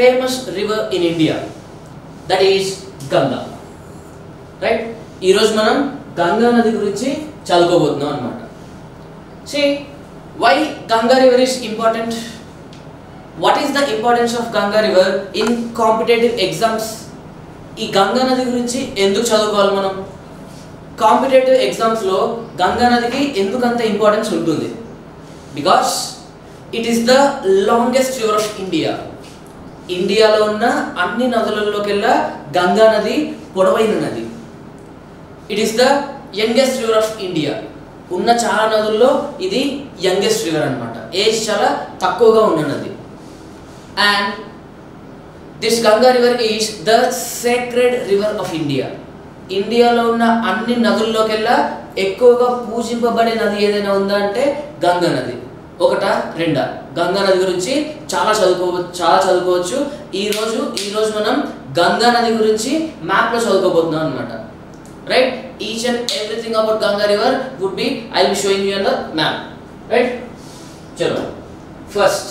famous river in India, that is Ganga. Right? ఈ రోజు మనం గంగా నది గురించి చదువుకోబోతున్నాం అన్నమాట. See, why Ganga river is important? What is the importance of Ganga river in competitive exams? ఈ గంగా నది గురించి ఎందుకు చదువుకోవాలి మనం? కాంపిటేటివ్ ఎగ్జామ్స్ లో గంగా నదికి ఎందుకు అంత ఇంపార్టెన్స్ ఉంటుంది? Because it is the longest river of India. ఇండియాలో ఉన్న అన్ని నదులలోకెల్లా గంగా నది పొడవైన నది. It is the youngest river of India. ఉన్న చాలా నదుల్లో ఇది యంగెస్ట్ రివర్ అన్నమాట. ఏజ్ చాలా తక్కువగా ఉన్న నది. And this Ganga river is the sacred river of India. ఇండియాలో ఉన్న అన్ని నదుల్లోకెల్లా ఎక్కువగా పూజింపబడే నది ఏదైనా ఉందా అంటే గంగా నది. ఒకటా రెండా? గంగా నది గురించి చాలా చదువుకోవచ్చు. ఈ రోజు మనం గంగా నది గురించి మ్యాప్ లో చదువుకోబోతున్నాం అన్నమాట. Right? Each and everything about Ganga river would be I will showing you on the map. Right? చలో, first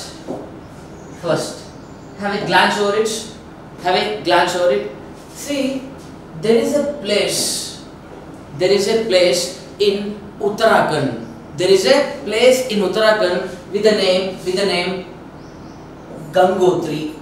have a glance over it. See, there is a place in Uttarakhand. There is a place in Uttarakhand with the name Gangotri.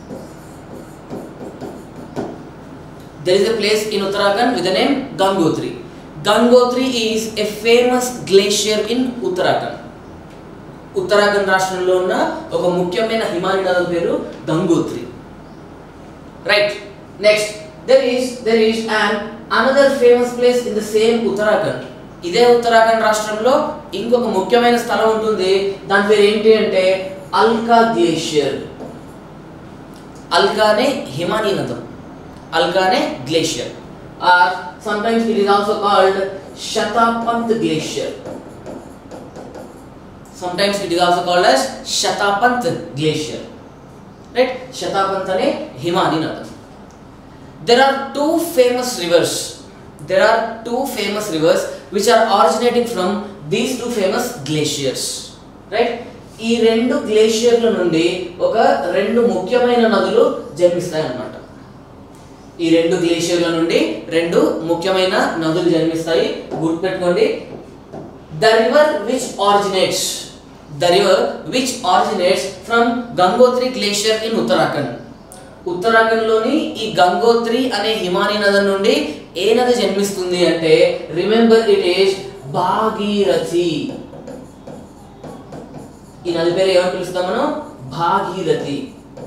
There is a place in Uttarakhand with the name Gangotri. Gangotri is a famous glacier in Uttarakhand. Uttarakhand రాష్ట్రంలో ఉన్న ఒక ముఖ్యమైన హిమాలయ నది పేరు Gangotri. Right? Next there is another famous place in the same Uttarakhand. ఇదే ఉత్తరాఖండ్ రాష్ట్రంలో ఇంకొక ముఖ్యమైన స్థలం ఉంటుంది. దాని పేరు ఏంటి అంటే అల్కా గ్లేషియర్. అల్కానే హిమానీ నదం, అల్కానే glacier. Or sometimes it is also called Shatapant glacier. Sometimes it is also called as Shatapant glacier. Right? Shatapant ane himani nadam. There are two famous rivers which are originating from these two famous glaciers. Right? ఈ రెండు గ్లేషియర్ల నుండి ఒక రెండు ముఖ్యమైన నదులు జన్మిస్తాయి అన్నమాట. ఈ రెండు గ్లేషియర్ల నుండి రెండు ముఖ్యమైన నదులు జన్మిస్తాయి. గుర్తుపెట్టుకోండి. The river which originates from Gangotri glacier in Uttarakhand. Uttarakhand లోని ఈ గంగోత్రి అనే హిమానీ నది నుండి ఏ నది జన్మిస్తుంది అంటే రిమెంబర్ ఇట్ ఈస్ భాగీరథి. ఈ నది పేరు ఏమని పిలుస్తాం మనం? Bhagirathi.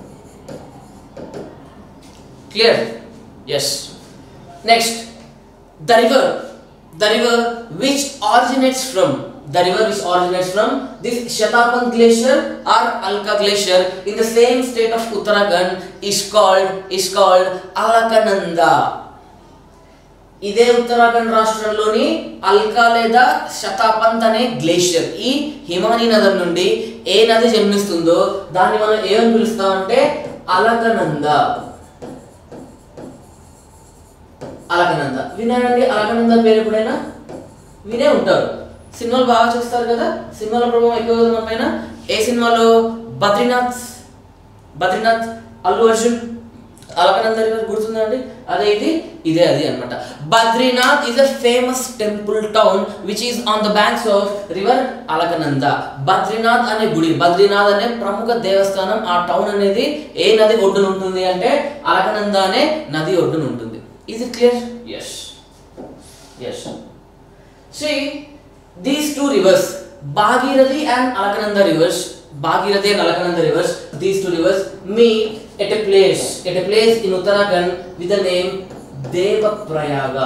Clear? Yes. Next, the river which originates from this Shatapant glacier or Alka glacier in the same state of Uttarakhand is called Alakananda. ఇదే ఉత్తరాఖండ్ రాష్ట్రంలోని అల్కా లేదా శతాపంత్ అనే గ్లేషియర్, ఈ హిమానీ నది నుండి ఏ నది జన్మిస్తుందో దాన్ని మనం ఏమని పిలుస్తామంటే అలకనంద. విన్నారండి అలకనంద పేరు? ఎప్పుడైనా వినే ఉంటారు. సినిమాలు బాగా చూస్తారు కదా, సినిమాల ప్రభావం ఎక్కువ మన పైన. ఏ సినిమాలో? బద్రీనాథ్, అల్లు అర్జున్, అలకనంద రివర్ గుర్తుందా అండి? ఇదే అది అన్నమాట. Badrinath is a famous temple town which is on the banks of river Alakananda. Badrinath అనే గుడి, బద్రీనాథ్ అనే ప్రముఖ దేవస్థానం, ఆ టౌన్ అనేది ఏ నది ఒడ్డున ఉంటుంది అంటే అలకనంద అనే నది ఒడ్డున ఉంటుంది. Is it clear? Yes. See, these two rivers, Bhagirathi and Alakananda rivers, these two rivers meet at a place in Uttarakhand with the name Devaprayaga.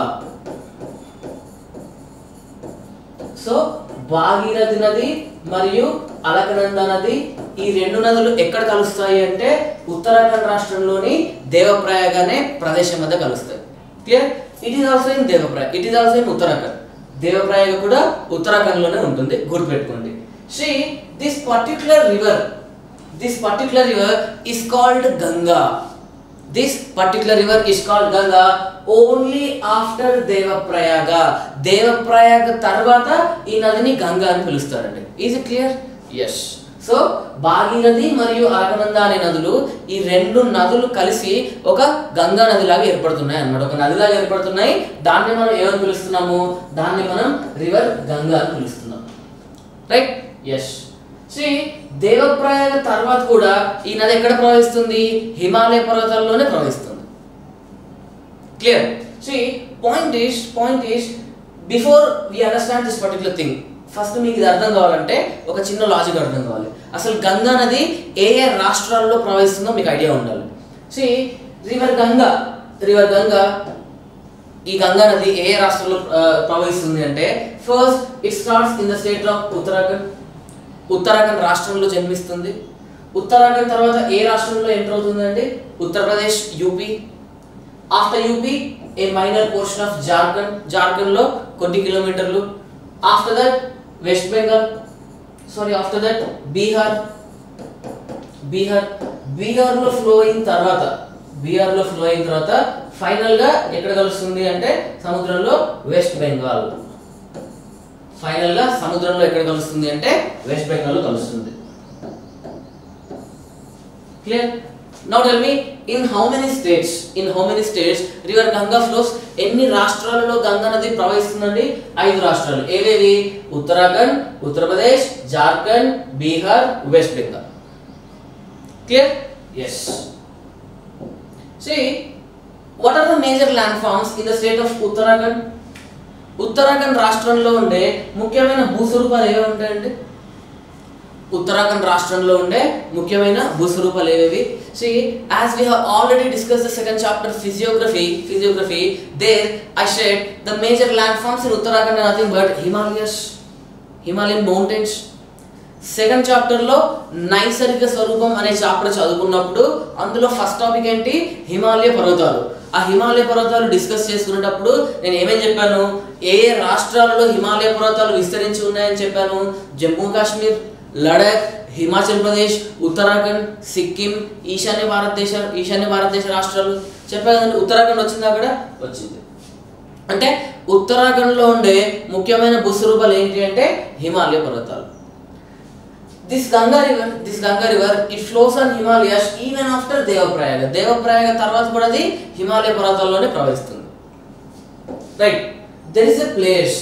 So, Bhagirathi nadi మరియు అలకనంద నది, ఈ రెండు నదులు ఎక్కడ కలుస్తాయి అంటే ఉత్తరాఖండ్ రాష్ట్రంలోని దేవప్రయాగ అనే ప్రదేశం వద్ద కలుస్తాయి. Clear? It is also in Uttarakhand. Devprayag కూడా ఉత్తరాఖండ్ లోనే ఉంటుంది. గుర్తుపెట్టుకోండి. See, this particular river is called Ganga. This particular river is called Ganga only after Devaprayaga. Devaprayaga tarvata ee nadini Ganga ani pilustaranడి. Is it clear? Yes. So Bhagirathi మరియు అలకనంద అనే నదులు, ఈ రెండు నదులు కలిసి ఒక గంగా నది లాగా ఏర్పడుతున్నాయి అన్నమాట. ఒక నదిలాగా ఏర్పడుతున్నాయి. దాన్ని మనం ఏమని పిలుస్తున్నాము? దాన్ని మనం రివర్ గంగా అని పిలుస్తున్నాం. రైట్? ఎస్. శ్రీ దేవప్రయాగ తర్వాత కూడా ఈ నది ఎక్కడ ప్రవహిస్తుంది? హిమాలయ పర్వతాల్లోనే ప్రవహిస్తుంది. క్లియర్? శ్రీ point is before we understand this particular thing, first మీకు ఇది అర్థం కావాలంటే ఒక చిన్న లాజిక్ అర్థం కావాలి. అసలు గంగా నది ఏ ఏ రాష్ట్రాల్లో ప్రవహిస్తుందో మీకు ఐడియా ఉండాలి. సి రివర్ గంగా ఈ గంగా నది ఏ ఏ రాష్ట్రాల్లో ప్రవహిస్తుంది అంటే, first it starts in the state of Uttarakhand రాష్ట్రంలో జన్మిస్తుంది. ఉత్తరాఖండ్ తర్వాత ఏ రాష్ట్రంలో ఎంటర్ అవుతుందండి? Uttar Pradesh, UP. After UP a minor portion of Jharkhand లో కొన్ని కిలోమీటర్లు. After that West Bengal, after that Bihar లో ఫ్లో అయిన తర్వాత ఫైనల్ గా ఎక్కడ కలుస్తుంది అంటే సముద్రంలో వెస్ట్ బెంగాల్. ఫైనల్ గా సముద్రంలో ఎక్కడ కలుస్తుంది అంటే వెస్ట్ బెంగాల్ లో కలుస్తుంది. Clear? Now tell me, in how many states river Ganga flows? ఎన్ని రాష్ట్రాలలో గంగా నది ప్రవహిస్తుందండి? 5 రాష్ట్రాలు. ఏవేవి? Uttarakhand, Uttar Pradesh, Jharkhand, Bihar, West Bengal. Clear? yes. See, what are the major landforms in the state of Uttarakhand? Uttarakhand రాష్ట్రంలో ఉండే ముఖ్యమైన భూస్వరూపాలు ఏవి ఉంటాయండి? ఉత్తరాఖండ్ రాష్ట్రంలో ఉండే ముఖ్యమైన భూస్వరూపాలు ఏవేవి? See, as we have already discussed the second chapter physiography, there I said the major landforms in Uttarakhand are nothing but Himalayan mountains. Second chapter లో నైసర్గిక స్వరూపం అనే చాప్టర్ చదువుకున్నప్పుడు అందులో ఫస్ట్ టాపిక్ ఏంటి? హిమాలయ పర్వతాలు. ఆ హిమాలయ పర్వతాలు డిస్కస్ చేసుకునేటప్పుడు నేను ఏమేం చెప్పాను? ఏ రాష్ట్రాలలో హిమాలయ పర్వతాలు విస్తరించి ఉన్నాయని చెప్పాను? జమ్మూ కాశ్మీర్, లడాక్, హిమాచల్ ప్రదేశ్, ఉత్తరాఖండ్, సిక్కిం, ఈశాన్య భారతదేశ రాష్ట్రాలు చెప్పా కదండి. ఉత్తరాఖండ్ వచ్చింది, అక్కడ వచ్చింది. అంటే ఉత్తరాఖండ్ లో ఉండే ముఖ్యమైన భూస్వరూపాలు ఏంటి అంటే హిమాలయ పర్వతాలు. This Ganga river it flows on Himalayas even after Devaprayaga తర్వాత కూడా అది హిమాలయ పర్వతాల్లోనే ప్రవహిస్తుంది. Right? there is a place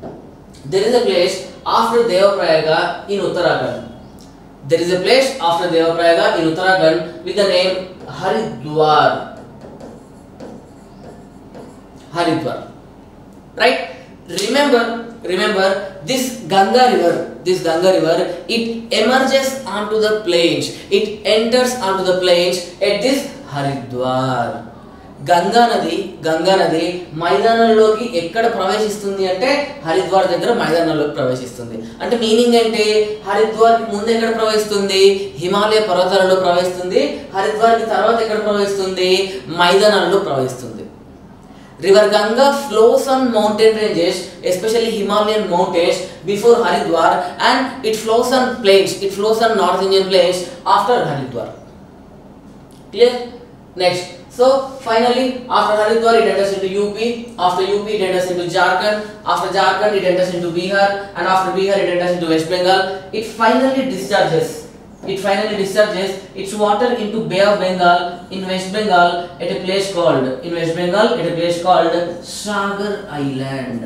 after Devaprayaga in Uttarakhand. There is a place after Devaprayaga in Uttarakhand with the name Haridwar. Right? Remember this Ganga river it emerges onto the plains, it enters onto the plains at this Haridwar. Ganga నది మైదానంలోకి ఎక్కడ ప్రవేశిస్తుంది అంటే హరిద్వార్ దగ్గర మైదానంలోకి ప్రవేశిస్తుంది. అంటే meaning ఏంటి? హరిద్వార్ కి ముందు ఎక్కడ ప్రవేశిస్తుంది? హిమాలయ పర్వతాలలో ప్రవేశిస్తుంది. హరిద్వార్ కి తర్వాత ఎక్కడ ప్రవేశిస్తుంది? మైదానాలలో ప్రవేశిస్తుంది. River Ganga flows on mountain ranges, especially Himalayan mountains before Haridwar, and it flows on plains. It flows on North Indian plains after Haridwar. Clear? Next. So finally, after Haridwar it enters into UP. After UP it enters into Jharkhand. After Jharkhand it enters into Bihar, and after Bihar it enters into West Bengal. It finally discharges its water into Bay of Bengal in West Bengal at a place called Sagar Island.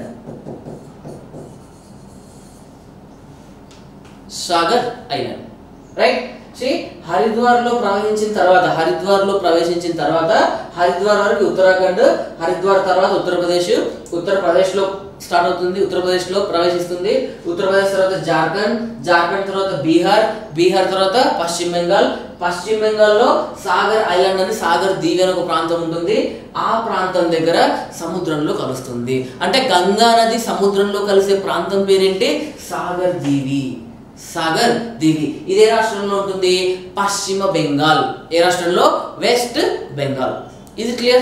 Right? See, Haridwar లో ప్రవేశించిన తర్వాత హరిద్వార్ వరకు ఉత్తరాఖండ్, హరిద్వార్ తర్వాత ఉత్తరప్రదేశ్ లో start అవుతుంది. ఉత్తరప్రదేశ్ లో ప్రవేశిస్తుంది. ఉత్తరప్రదేశ్ తర్వాత జార్ఖండ్ తర్వాత బీహార్ తర్వాత పశ్చిమ బెంగాల్లో సాగర్ ఐలాండ్ అని, సాగర్ దీవి అని ఒక ప్రాంతం ఉంటుంది. ఆ ప్రాంతం దగ్గర సముద్రంలో కలుస్తుంది. అంటే గంగా నది సముద్రంలో కలిసే ప్రాంతం పేరేంటి? సాగర్ దీవి. ఇదే రాష్ట్రంలో ఉంటుంది? పశ్చిమ బెంగాల్. ఏ రాష్ట్రంలో? వెస్ట్ బెంగాల్. ఇది clear?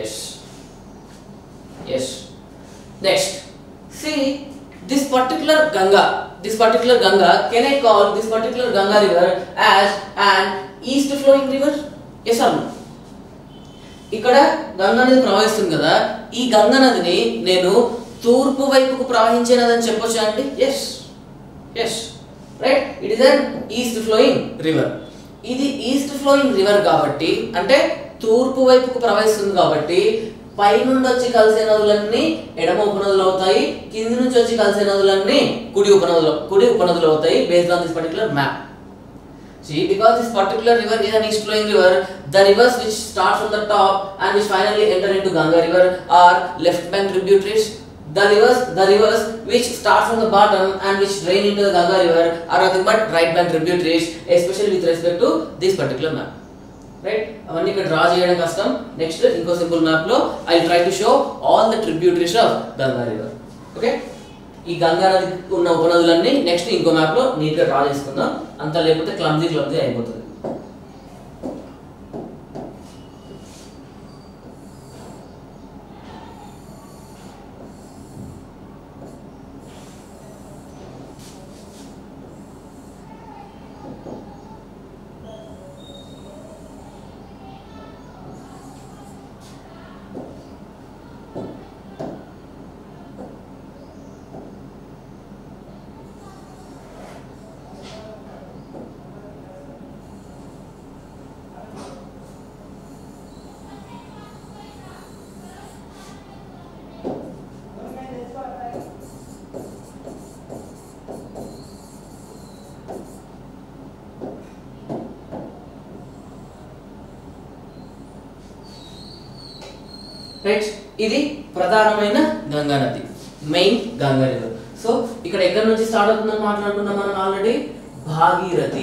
yes. Next, see this particular Ganga, can I call this particular Ganga river as an east flowing river? Yes or no? ఇక్కడ గంగా నది ప్రవహిస్తుంది కదా, ఈ గంగా నదిని నేను తూర్పు వైపుకు ప్రవహించే నది అని చెప్పొచ్చా అండి? yes. Right. It is an east flowing river. ఇది ఈస్ట్ ఫ్లోయింగ్ రివర్ కాబట్టి అంటే తూర్పు వైపుకు ప్రవహిస్తుంది కాబట్టి పైనుండి వచ్చి కలిసే నదులన్నీ ఎడమ ఉపనదులు అవుతాయి, కింది నుంచి వచ్చి కలిసే నదులన్నీ కుడి ఉపనదులు అవుతాయి based on this particular map. See, because this particular river is an east flowing river, the rivers which start from the top and which finally enter into Ganga river are left bank tributaries. The rivers which start from the bottom and which drain into the Ganga river are nothing but right bank tributaries, especially with respect to this particular map. Right? అవన్నీ ఇక్కడ draw చేయడం కష్టం. Next ఇంకో simple map లో I try to show all the tributaries of Ganga river. Okay, ఈ గంగా నది ఉన్న ఉపనదులన్నీ నెక్స్ట్ ఇంకో మ్యాప్ లో నీట్ గా డ్రా చేసుకుందాం. అంత లేకపోతే క్లమ్జీ అయిపోతుంది. రైట్, ఇది ప్రధానమైన గంగా నది, మెయిన్ గంగా రివర్. సో ఇక్కడ ఎక్కడి నుంచి స్టార్ట్ అవుతుందని మాట్లాడుకున్నాం మనం ఆల్రెడీ, భాగీరథి.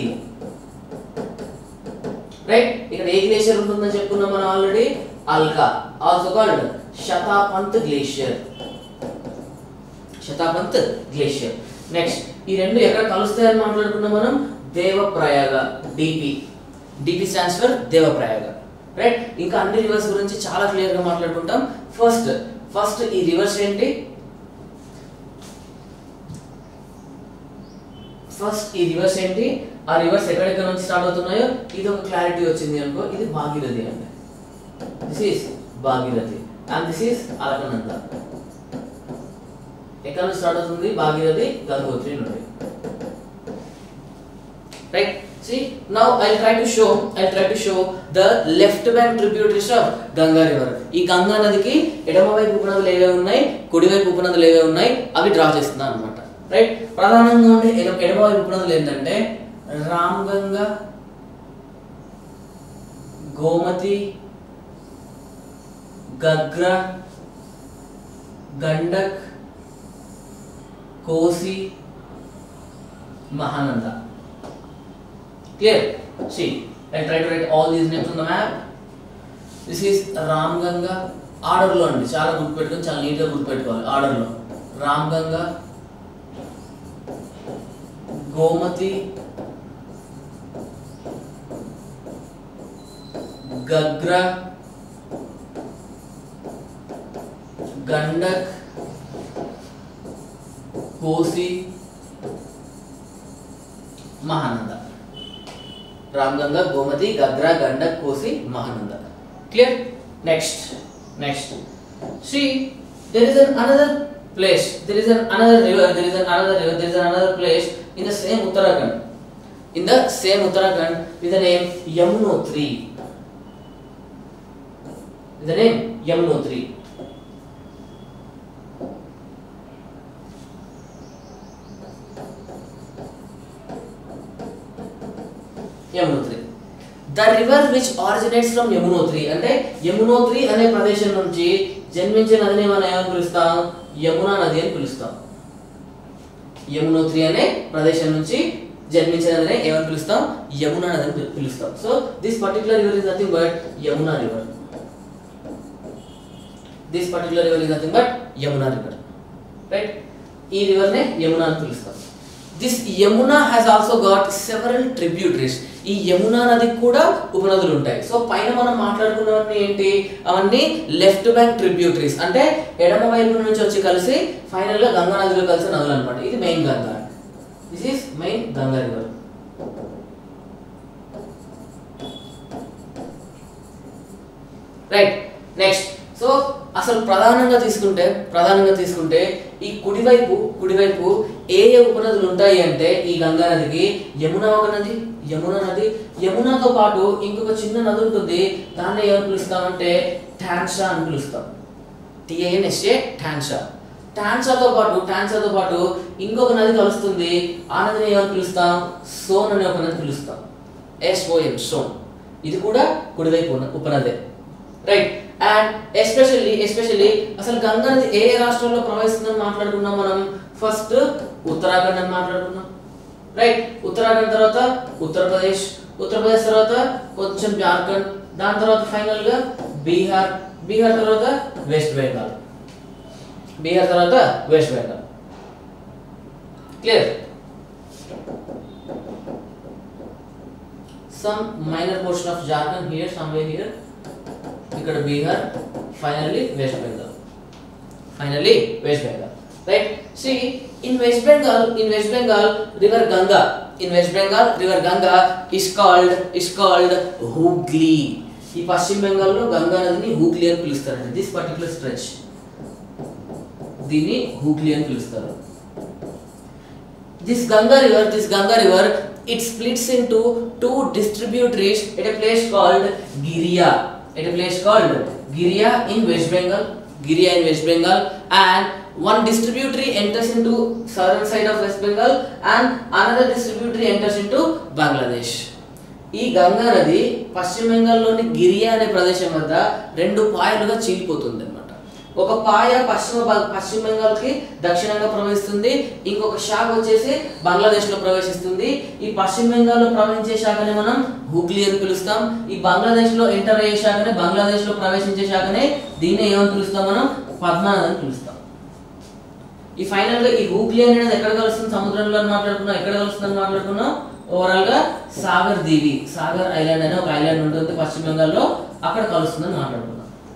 రైట్, ఇక్కడ ఏ గ్లేషియర్ ఉంటుందని చెప్పుకున్నాం మనం already, Alka, also called Satopanth glacier. Satopanth glacier. Next ఈ రెండు ఎక్కడ కలుస్తాయని మాట్లాడుకున్నాం మనం, Devprayag, DP stands for Devprayag. Right, ఇంకా అన్ని రివర్స్ గురించి చాలా క్లియర్ గా మాట్లాడుకుంటాం. ఫస్ట్ ఈ రివర్స్ ఏంటి, ఆ రివర్స్ ఎక్కడెక్కడ నుంచి స్టార్ట్ అవుతున్నాయో ఇది ఒక క్లారిటీ వచ్చింది అనుకో. ఇది భాగీరథి అంటే, this is Bhagirathi and this is Alaknanda. ఎక్కడ నుంచి స్టార్ట్ అవుతుంది, భాగీరథి గంగోత్రి నుండి. Right, see now I'll try to show the left bank tributaries of Ganga river. ఈ గంగా నదికి ఎడమ వైపు ఉపనదులు ఏవే ఉన్నాయి, కుడి వైపు ఉపనదులు ఏవే ఉన్నాయి అవి డ్రా చేస్తున్నాను అన్నమాట. రైట్, ప్రధానంగా ఉండే ఎడమ వైపు ఉపనదులు ఏంటంటే రామ్గంగా, గోమతి, గగ్రా, గండక్, కోసి, Mahananda. Clear? See, I'll try to write all these names on the map. This is Ramganga. Order lo andi, చాలా గుర్తుపెట్టుకొని చాలా నీట్ గా గుర్తుపెట్టుకోవాలి. ఆర్డర్ లో రామ్గంగా, గోమతి, గగ్రా, గండక్, కోసి, మహానంద. రామ్గంగా, గోమతి, గగ్రా, గండక్, కోసి, Mahananda. Clear? Next. See, there is another place. There is another river. There is another place in the same Uttarakhand. With the name Yamunotri. Yamunotri. The river which originates from Yamunotri, అంటే యమునోత్రి అనే ప్రదేశం నుంచి జన్మించిన నదిని మనం ఏమని పిలుస్తాం, యమునా నది అని పిలుస్తాం. యమునోత్రి అనే ప్రదేశం నుంచి జన్మించిన నదిని ఏమని పిలుస్తాం, యమునా నది అని పిలుస్తాం. So this particular river is nothing but Yamuna river. Right, ఈ రివర్ నే యమునా అని పిలుస్తాం. This Yamuna has also got several tributaries. ఈ యమునా నదికి కూడా ఉపనదులు ఉంటాయి. సో పైన మనం మాట్లాడుకున్నవన్నీ ఏంటి, అవన్నీ లెఫ్ట్ బ్యాంక్ ట్రిబ్యూటరీస్, అంటే ఎడమ వైపు నుంచి వచ్చి కలిసి ఫైనల్ గా గంగా నదిలో కలిసే నదులు అన్నమాట. ఇది main Ganga. This is main Ganga river. Right, next so అసలు ప్రధానంగా తీసుకుంటే ఈ కుడివైపు ఏ ఉపనదులు ఉంటాయి అంటే ఈ గంగా నదికి యమునా నది, యమునాతో పాటు ఇంకొక చిన్న నది ఉంటుంది, దాన్ని ఏమని పిలుస్తామంటే టాన్సా అని పిలుస్తాం. TANSA టాన్సా. టాన్సాతో పాటు ఇంకొక నది కలుస్తుంది, ఆ నదిని ఏమని పిలుస్తాం, సోన్ అనే ఒక నది పిలుస్తాం. SON సోన్. ఇది కూడా కుడివైపు ఉపనదే, రైట్. అండ్ ఎస్పెషల్లీ అసలు గంగా నది ఏ రాష్ట్రంలో ప్రవహిస్తుందని మాట్లాడుకున్నాం మనం. ఫస్ట్ ఉత్తరాఖండ్ అని మాట్లాడుకున్నాం, రైట్. ఉత్తరాఖండ్ తర్వాత ఉత్తరప్రదేశ్ తర్వాత కొంచెం జార్ఖండ్, దాని తర్వాత ఫైనల్ గా బీహార్ తర్వాత West Bengal. Clear. some minor portion of Jharkhand here, somewhere here, ikkada Bihar, finally West Bengal, right. See, in West Bengal river Ganga is called Hooghly. ఈ పశ్చిమ బెంగాల్లో గంగా నదిని హూగ్లీ అని పిలుస్తారండి. దిస్ పర్టికులర్ స్ట్రెచ్ దీన్ని హూగ్లీ అని పిలుస్తారు. This Ganga river it splits into two distributaries at a place called Giria. In West Bengal, and one distributary enters into southern side of West Bengal and another distributary enters into Bangladesh. ఈ గంగా నది పశ్చిమ బెంగాల్లోని గిరియా అనే ప్రదేశం వద్ద రెండు పాయలుగా చీలిపోతుంది అన్నమాట. ఒక పాయ పశ్చిమ బెంగాల్కి దక్షిణంగా ప్రవహిస్తుంది, ఇంకొక శాఖ వచ్చేసి బంగ్లాదేశ్ లో ప్రవేశిస్తుంది. ఈ పశ్చిమ బెంగాల్లో ప్రవహించే శాఖని మనం హూగ్లీ అని పిలుస్తాం. ఈ బంగ్లాదేశ్ లో ఎంటర్ అయ్యే శాఖని, బంగ్లాదేశ్ లో ప్రవేశించే శాఖని దీన్ని ఏమని పిలుస్తాం మనం, పద్మా అని పిలుస్తాం. ఈ ఫైనల్ గా ఈ హూగ్లీ అనేది ఎక్కడ కలుస్తుంది, సముద్రంలో మాట్లాడుకున్నాం. ఓవరాల్ గా సాగర్ ఐలాండ్ అనే ఒక ఐలాండ్ ఉంటుంది పశ్చిమ బెంగాల్లో, అక్కడ కలుస్తుందని మాట్లాడుకున్నాం.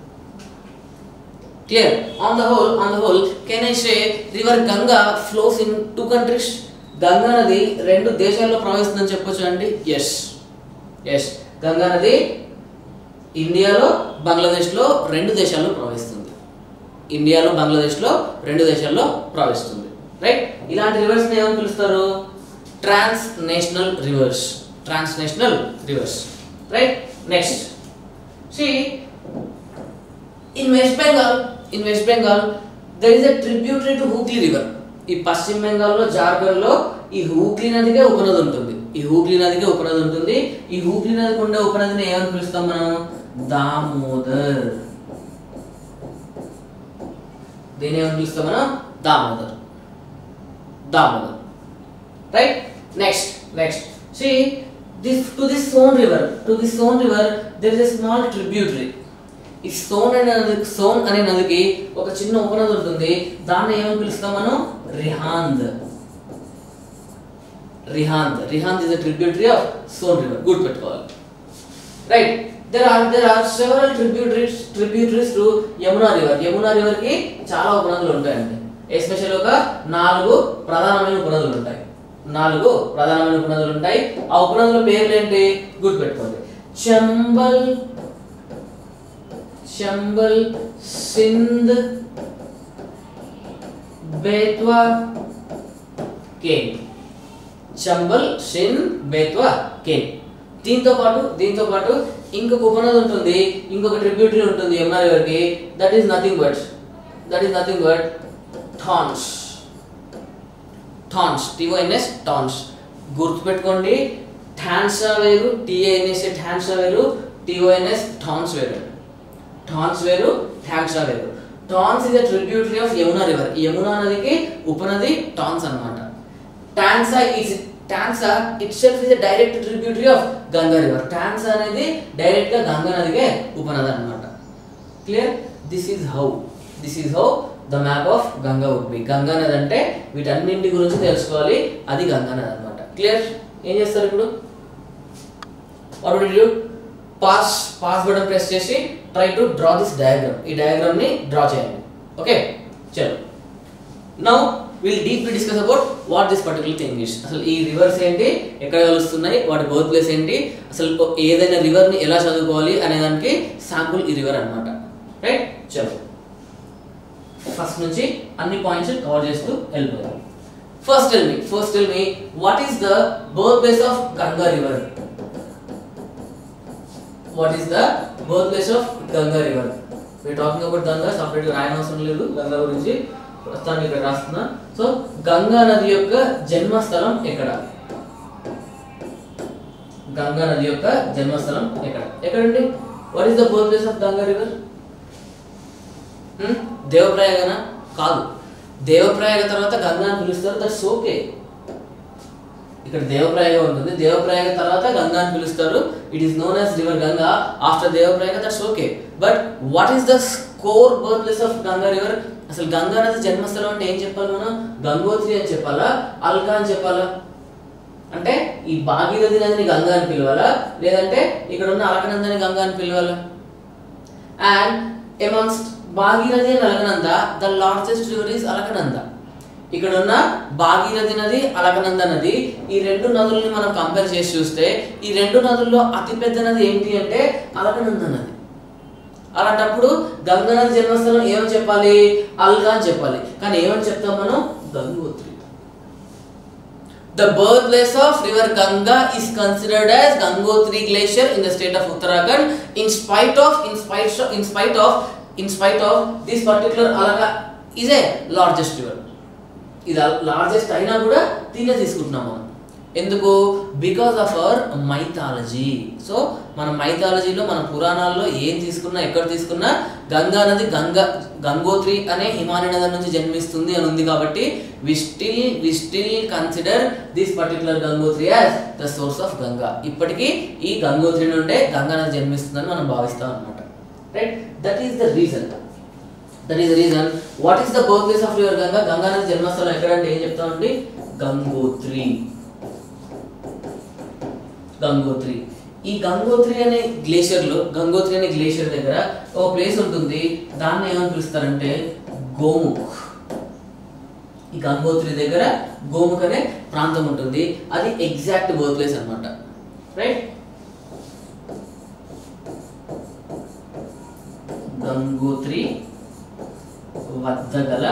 Clear? On the whole, can I say river Ganga flows in two countries? Ganga నది రెండు దేశాల్లో ప్రవహిస్తుందని చెప్పొచ్చు అండి. ఎస్ గంగా నది ఇండియాలో బంగ్లాదేశ్లో రెండు దేశాల్లో ప్రవహిస్తుంది. రైట్. ఇలాంటి రివర్స్ ని ఏమని పిలుస్తారు, transnational rivers. Right. Next, see, in West Bengal there is a tributary to Hooghly river. ఈ పశ్చిమ బెంగాల్లో జార్ఖండ్లో ఈ హూగ్లీ నదికే ఉపనది ఉంటుంది. ఈ హూగ్లీ నదికి ఉండే ఉపనదిని ఏమని పిలుస్తాం మనం, దామోదర్. దీన్ని ఏమని పిలుస్తాం మనం, Damodar. Right. Next see, to this Son river there is a small tributary. ఈ సోన్ అనే నదికి ఒక చిన్న ఉపనది ఉంటుంది, దాన్ని ఏమని పిలుస్తాం మనం, రిహాంద్. is a tributary of Son river. గుర్తు పెట్టుకోవాలి. Right. there are several tributaries to Yamuna river కి చాలా ఉపనదులు ఉంటాయండి. ఎస్పెషల్ ఒక 4 ప్రధానమైన ఉపనదులు ఉంటాయి. ఆ ఉపనదుల పేర్లు ఏంటి గుర్తు పెట్టుకోండి. चंबल, सिंध, बेतवा, केन. దీంతో పాటు ఇంకొక ఉపనది ఉంటుంది, ఇంకొక ట్రిబ్యూటరీ ఉంటుంది యమునా రివర్ కి. That is nothing but Tons. Tons. గుర్తు పెట్టుకోండి. టాన్సా వేరు, TANSA టాన్సా వేరు, TONS టాన్స్ వేరు. టాన్స్ వేరు. Tons is a tributary of Yamuna river. Yamuna నదికి ఉపనది టాన్స్ అన్నమాట. Tansa itself is a direct tributary of Ganga river. Tansa అనేది డైరెక్ట్ గా గంగా నదికే ఉపనది అన్నమాట. Clear? This is how the map of Ganga would be. Ganga నది అంటే వీటన్నింటి గురించి తెలుసుకోవాలి, అది గంగా నది అన్నమాట. క్లియర్? ఏం చేస్తారు ఇప్పుడు, what would you pause button press చేసి try to draw this diagram. ఈ డయాగ్రామ్ ని డ్రా చేయండి. ఓకే, చలో. Now will deeply discuss about what this particular thing is. అసలు ఈ రివర్స్ ఏంటి, ఎక్కడ కలుస్తున్నాయి, వాటి బర్త్ ప్లేస్ ఏంటి, అసలు ఏదైనా రివర్ ని ఎలా చదువుకోవాలి అనే దానికి శాంపుల్ ఈ రివర్ అన్నమాట. రైట్ చలో ఫస్ట్ నుంచి అన్ని పాయింట్స్ కవర్ చేస్తూ వెళ్ళిపోదాం. First tell me what is the birth place of Ganga river? What is the birth place of Ganga river? we talking about Ganga, separate గా రాయన అవసరం లేదు, గంగా గురించి ప్రస్తుతానికి ఇక్కడ రాస్తున్నా. సో గంగా నది యొక్క జన్మస్థలం ఎక్కడ? గంగా నది యొక్క జన్మస్థలం ఎక్కడండి? What is the birth place of Ganga river? దేవప్రయాగనా? కాదు, దేవప్రయాగ తర్వాత గంగా అని పిలుస్తారు, దట్స్ ఓకే. ఇక్కడ దేవప్రయాగ ఉంటుంది, దేవప్రయాగ తర్వాత గంగా అని పిలుస్తారు, it is known as river Ganga. After Devprayag that's okay. But what is the core birth place of Ganga river? అసలు గంగా నది జన్మస్థలం అంటే ఏం చెప్పాలి మనం? గంగోత్రి అని చెప్పాలా, అల్కా అని చెప్పాలా? అంటే ఈ భాగీరథి నదిని గంగా అని పిలవాలా, లేదంటే ఇక్కడ ఉన్న అలకనందని గంగా అని పిలవాలా? And amongst Bhagirathi and Alaknanda the largest river is Alaknanda. ఇక్కడ ఉన్న భాగీరథి నది, అలకనంద నది, ఈ రెండు నదుల్ని మనం కంపేర్ చేసి చూస్తే ఈ రెండు నదుల్లో అతిపెద్ద నది ఏంటి అంటే అలకనంద నది. అలాంటప్పుడు గంగా నది జన్మస్థలం ఏమని చెప్పాలి? అల్కా అని చెప్పాలి. కానీ ఏమని చెప్తాం మనం? Gangotri. The birthplace of river Ganga is considered as Gangotri Glacier in the state of Uttarakhand. In spite of this particular Alaka is a largest river. ఇది లార్జెస్ట్ అయినా కూడా దీన్నే తీసుకుంటున్నాం మనం. ఎందుకు? Because of our mythology. So మన మైథాలజీలో, మన పురాణాల్లో ఏం తీసుకున్నా, ఎక్కడ తీసుకున్నా గంగా నది గంగోత్రి అనే హిమాలయ నది నుంచి జన్మిస్తుంది అని ఉంది. కాబట్టి we still consider this particular Gangotri as the source of Ganga. ఇప్పటికీ ఈ గంగోత్రి నుండే గంగా నది జన్మిస్తుందని మనం భావిస్తాం అన్నమాట. Right, that is the reason. What is the birth place of river Ganga? Ganga నది జన్మస్థలం ఎక్కడంటే ఏం చెప్తామండి? గంగోత్రి. ఈ గంగోత్రి అనే గ్లేషియర్ దగ్గర ఒక ప్లేస్ ఉంటుంది, దాన్ని ఏమని పిలుస్తారంటే గోముఖ్. ఈ గంగోత్రి దగ్గర గోముఖ్ అనే ప్రాంతం ఉంటుంది, అది ఎగ్జాక్ట్ బర్త్ ప్లేస్ అన్నమాట. రైట్, గంగోత్రి వద్ద గల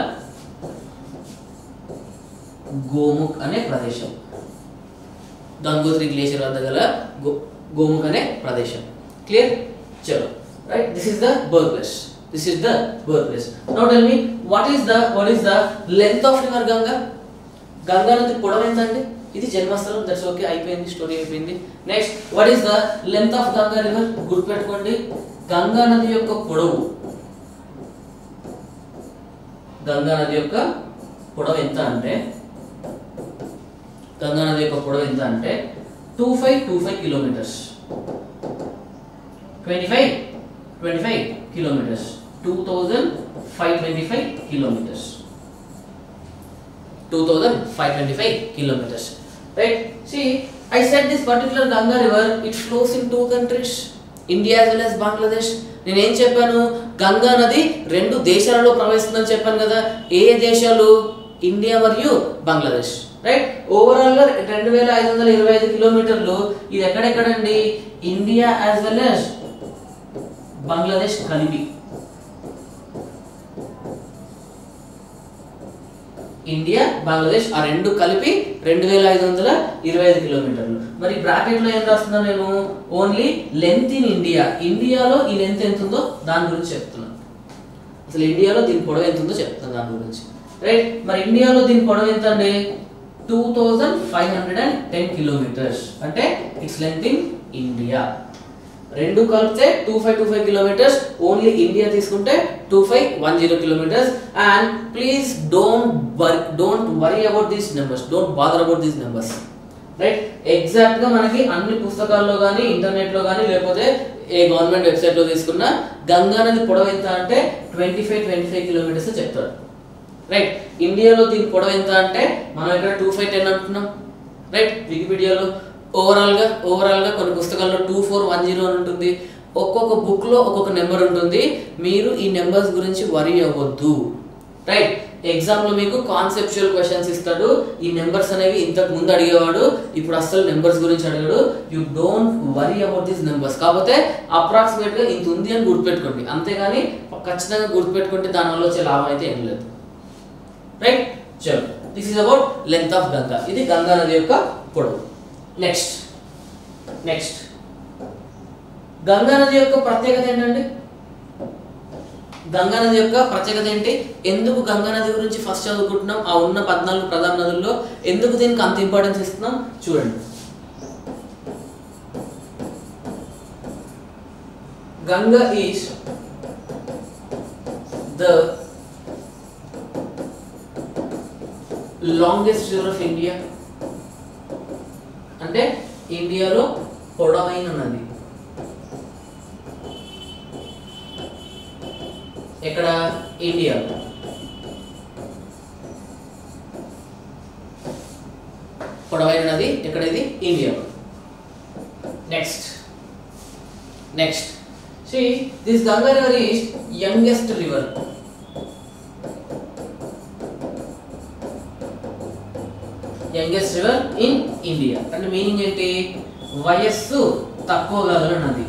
గోముఖ్ అనే ప్రదేశం, గంగోత్రి గ్లేషియర్ వద్ద గల గోముఖ్ అనే ప్రదేశం. క్లియర్? చలో, right, this is the birth place. Now tell me what is the length of river Ganga? Ganga నది పొడవు ఎంత అండి? ఇది జన్మస్థలం, దట్స్ ఓకే, అయిపోయింది, స్టోరీ అయిపోయింది. Next, what is the length of Ganga river? గుర్తుపెట్టుకోండి, గంగా నది యొక్క పొడవు ఎంత అంటే 25 kilometers. 25 kilometers. 2525 kilometers. 2525 kilometers. Right? See, I said this particular Ganga river, it flows in two countries, India as well as Bangladesh. నేను ఏం చెప్పాను? గంగా నది రెండు దేశాలలో ప్రవహిస్తుందని చెప్పాను కదా. ఏ దేశాలు? ఇండియా మరియు బంగ్లాదేశ్. రైట్, ఓవరాల్ గా 2525 కిలోమీటర్లు. ఇది ఎక్కడెక్కడండి? India as well as Bangladesh కలిపి. ఇండియా, బంగ్లాదేశ్ ఆ రెండు కలిపి 2525 కిలోమీటర్లు. మరి బ్రాకెట్ లో ఏం రాస్తున్నా నేను? Only length in India. ఇండియాలో ఈ లెంత్ ఎంత ఉందో దాని గురించి చెప్తున్నాను. అసలు ఇండియాలో దీని పొడవు ఎంత ఉందో చెప్తున్నాను దాని గురించి. రైట్, మరి ఇండియాలో దీని పొడవు ఎంత అండి? 2510 కిలోమీటర్స్. అంటే ఇట్స్ లెంత్ ఇన్ ఇండియా. రెండు కలిపితే 2525 కిలోమీటర్స్. ఓన్లీ ఇండియా తీసుకుంటే 2510 kilometres. And please don't worry about these numbers, don't bother about these numbers. Right, exact గా మనకి అన్ని పుస్తకాల్లో కానీ, ఇంటర్నెట్ లో కానీ, లేకపోతే ఏ గవర్నమెంట్ వెబ్సైట్ లో తీసుకున్న గంగా నది పొడవు ఎంత అంటే 2525 కిలోమీటర్స్ చెప్తారు. రైట్, ఇండియాలో దీని పొడవు ఎంత అంటే మనం ఇక్కడ 2510 అంటున్నాం. రైట్, వికీపీడియాలో ఓవరాల్ గా కొన్ని పుస్తకాల్లో 2410 అని ఉంటుంది. ఒక్కొక్క బుక్ లో ఒక్కొక్క నెంబర్ ఉంటుంది. మీరు ఈ నెంబర్స్ గురించి వరీ అవ్వద్దు. రైట్. ఎగ్జామ్ లో మీకు కాన్సెప్చువల్ క్వశ్చన్స్ ఇస్తాడు. ఈ నెంబర్స్ అనేవి ఇంతకు ముందు అడిగేవాడు, ఇప్పుడు అసలు నెంబర్స్ గురించి అడిగాడు. You don't worry about these numbers. కాకపోతే అప్రాక్సిమేట్ గా ఇంత ఉంది అని గుర్తుపెట్టుకోండి, అంతేగాని ఖచ్చితంగా గుర్తుపెట్టుకుంటే దానివల్ల వచ్చే లాభం అయితే ఏం లేదు. రైట్. చలో, this is about length of Ganga. ఇది గంగా నది యొక్క పొడవు. నెక్స్ట్ గంగా నది యొక్క ప్రత్యేకత ఏంటండి? గంగా నది యొక్క ప్రత్యేకత ఏంటి? ఎందుకు గంగా నది గురించి ఫస్ట్ చదువుకుంటున్నాం? ఆ ఉన్న 14 ప్రధాన నదుల్లో ఎందుకు దీనికి అంత ఇంపార్టెన్స్ ఇస్తున్నాం చూడండి. Ganga is the longest river of India. అంటే ఇండియాలో పొడవైన నది. ఎక్కడ? ఇండియాలో. పొడవైన నది ఎక్కడ? ఇది ఇండియాలో. Next see this Ganga river is youngest river. Youngest river in India. అంటే మీనింగ్ ఏంటి? వయస్సు తక్కువ గల నది.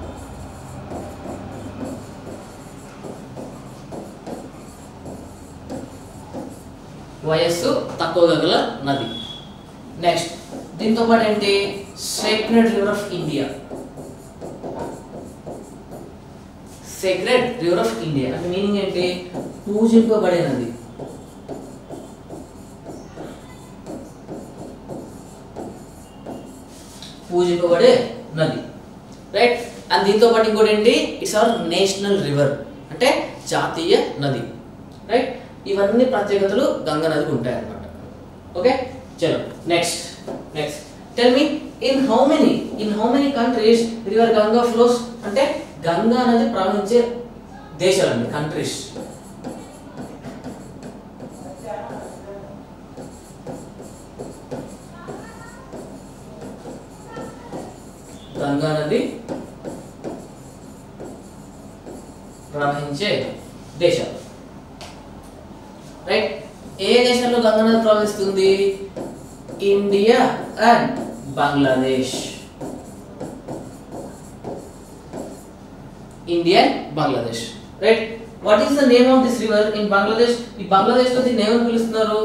వయస్సు తక్కువ గల నది. నెక్స్ట్ దీంతో పాటు ఏంటి? Sacred river of India. Sacred river of India అంటే మీనింగ్ ఏంటి? పూజింపబడే నది. పూజింపబడే నది. రైట్. అండ్ దీంతో పాటు ఇంకోటి ఏంటి? ఇట్స్ అవర్ నేషనల్ రివర్ అంటే జాతీయ నది. రైట్. ఇవన్నీ ప్రత్యేకతలు గంగా నదికి ఉంటాయి అన్నమాట. ఓకే, చలో next tell me in how many countries river Ganga flows. అంటే గంగా నది ప్రవహించే దేశాలండి, కంట్రీస్. గంగా నది ప్రవహించే దేశాలు. రైట్. ఏ దేశంలో గంగా నది ప్రవహిస్తుంది? India and Bangladesh. India and Bangladesh. Right. What is the name of this river in Bangladesh? ఈ బంగ్లాదేశ్ లో దీన్ని ఏమని పిలుస్తున్నారు?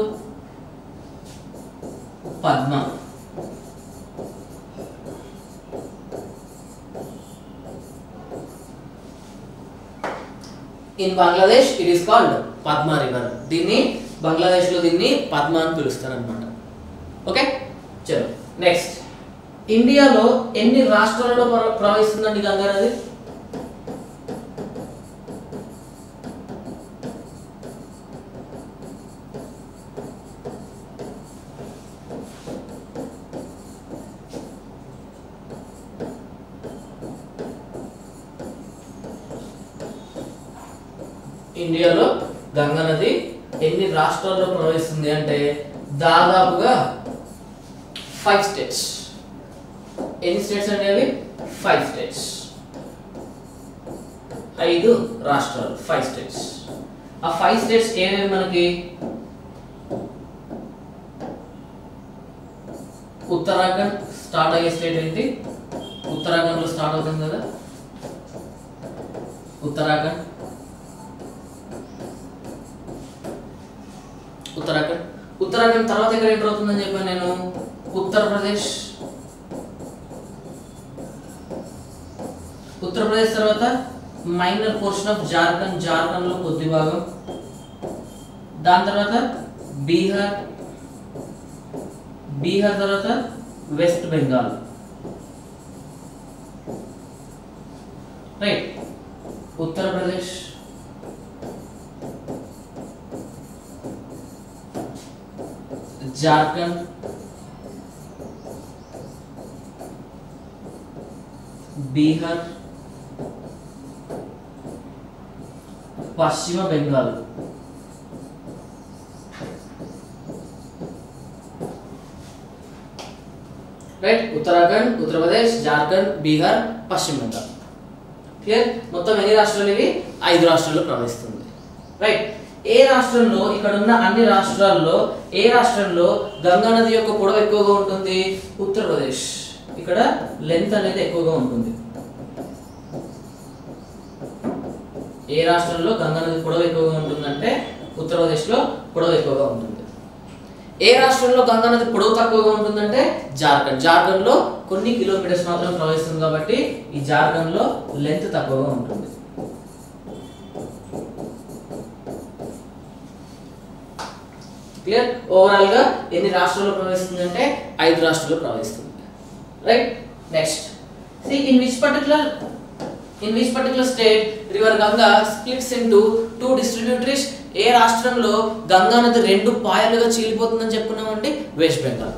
Padma. In Bangladesh it is called Padma river. దీన్ని బంగ్లాదేశ్ లో దీన్ని పద్మ అని పిలుస్తారు అన్నమాట. ఓకే, చలో నెక్స్ట్. ఇండియాలో ఎన్ని రాష్ట్రాలలో ప్రవహిస్తుందండి గంగా నది? ఇండియాలో గంగా నది ఎన్ని రాష్ట్రాల్లో ప్రవహిస్తుంది అంటే దాదాపుగా 5 స్టేట్స్. ఎన్ని స్టేట్స్ అంటే అవి? 5 స్టేట్స్. 5 రాష్ట్రాలు, 5 స్టేట్స్. ఆ 5 స్టేట్స్ ఏమేమి మనకి? ఉత్తరాఖండ్ స్టార్ట్ అయ్యే స్టేట్ ఏంటి? ఉత్తరాఖండ్ లో స్టార్ట్ అవుతుంది కదా, ఉత్తరాఖండ్. ఉత్తరాఖండ్ తర్వాత ఎక్కడ ఎంటర్ అవుతుందని చెప్పాను నేను? ఉత్తరప్రదేశ్. ఉత్తరప్రదేశ్ తర్వాత మైనర్ పోర్షన్ ఆఫ్ జార్ఖండ్ లో కొద్ది భాగం. దాని తర్వాత బీహార్ తర్వాత వెస్ట్ బెంగాల్. రైట్. ఉత్తరప్రదేశ్, జార్ఖండ్, బీహార్, పశ్చిమ బెంగాల్. రైట్. ఉత్తరాఖండ్, ఉత్తరప్రదేశ్, జార్ఖండ్, బీహార్, పశ్చిమ బెంగాల్. క్లియర్? మొత్తం ఎన్ని రాష్ట్రాలు ఇవి? 5 రాష్ట్రాల్లో ప్రవహిస్తుంది. రైట్. ఏ రాష్ట్రంలో, ఇక్కడ ఉన్న అన్ని రాష్ట్రాల్లో ఏ రాష్ట్రంలో గంగా నది యొక్క పొడవు ఎక్కువగా ఉంటుంది? ఉత్తరప్రదేశ్. ఇక్కడ లెంత్ అనేది ఎక్కువగా ఉంటుంది. ఏ రాష్ట్రంలో గంగా నది పొడవు ఎక్కువగా ఉంటుందంటే ఉత్తరప్రదేశ్లో పొడవు ఎక్కువగా ఉంటుంది. ఏ రాష్ట్రంలో గంగా నది పొడవు తక్కువగా ఉంటుందంటే జార్ఖండ్. జార్ఖండ్లో కొన్ని కిలోమీటర్స్ మాత్రం ప్రవహిస్తుంది కాబట్టి ఈ జార్ఖండ్లో లెంత్ తక్కువగా ఉంటుంది. క్లియర్? ఓవరాల్ గా ఎన్ని రాష్ట్రాల్లో ప్రవహిస్తుంది అంటే 5 రాష్ట్రాల్లో ప్రవహిస్తుంది. Right? Next, see in which particular state river Ganga splits into 2 distributaries? ఏ రాష్ట్రంలో గంగా నది 2 పాయలుగా చీలిపోతుందని చెప్పుకున్నామంటే West Bengal.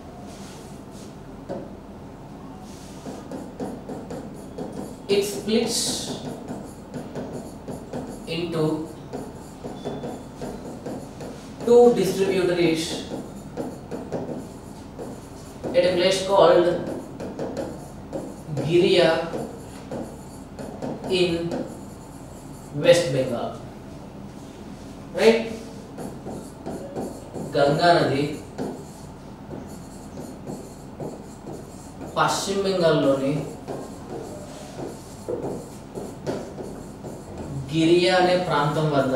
It splits into 2 distributaries at a place called Giria in West Bengal. Right? Ganga नदी पश्चिम बंगाल గిరియా అనే ప్రాంతం వద్ద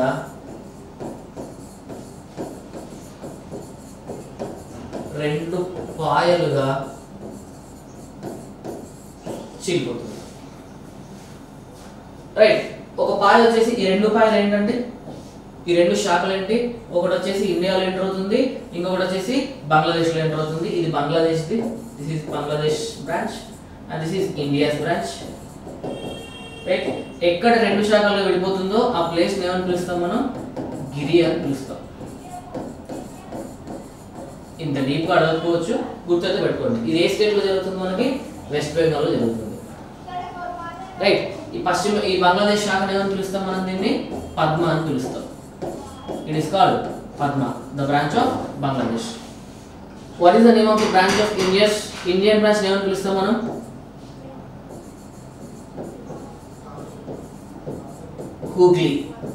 రెండు పాయలుగా చీలిపోతుంది. రైట్? ఒక పాయ వచ్చేసి, ఈ 2 పాయలు ఏంటంటే ఈ 2 శాఖలు ఏంటి? ఒకటి వచ్చేసి ఇండియాలో ఎంటర్ అవుతుంది, ఇంకొకటి వచ్చేసి బంగ్లాదేశ్ లో ఎంటర్ అవుతుంది. ఇది Bangladesh the, this is Bangladesh branch and this is India's branch. Right? ఎక్కడ 2 శాఖలుగా విడిపోతుందో ఆ ప్లేస్ ఏమని పిలుస్తాం మనం? గిరి అని పిలుస్తాం. ఇంత డీప్ గా అడగకపోవచ్చు, గుర్తైతే పెట్టుకోండి. ఇది ఏ స్టేట్ లో జరుగుతుంది? మనకి వెస్ట్ బెంగాల్ లో జరుగుతుంది. రైట్? ఈ బంగ్లాదేశ్ శాఖను ఏమని పిలుస్తాం మనం? దీన్ని పద్మ అని పిలుస్తాం. It is called Padma, the branch of Bangladesh. What is the name of the branch of Indian branch ఏమని పిలుస్తాం మనం? హూగ్లీ.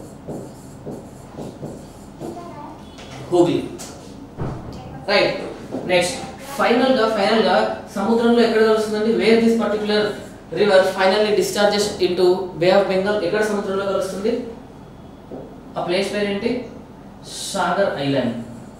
రైట్? నెక్స్ట్, ఫైనల్ గా సముద్రంలో ఎక్కడ కలుస్తుందండి? Where this particular river finally discharges into bay of Bengal. ఎక్కడ సముద్రంలో కలుస్తుంది? ఆ ప్లేస్ పేరు ఏంటి? Sagar island.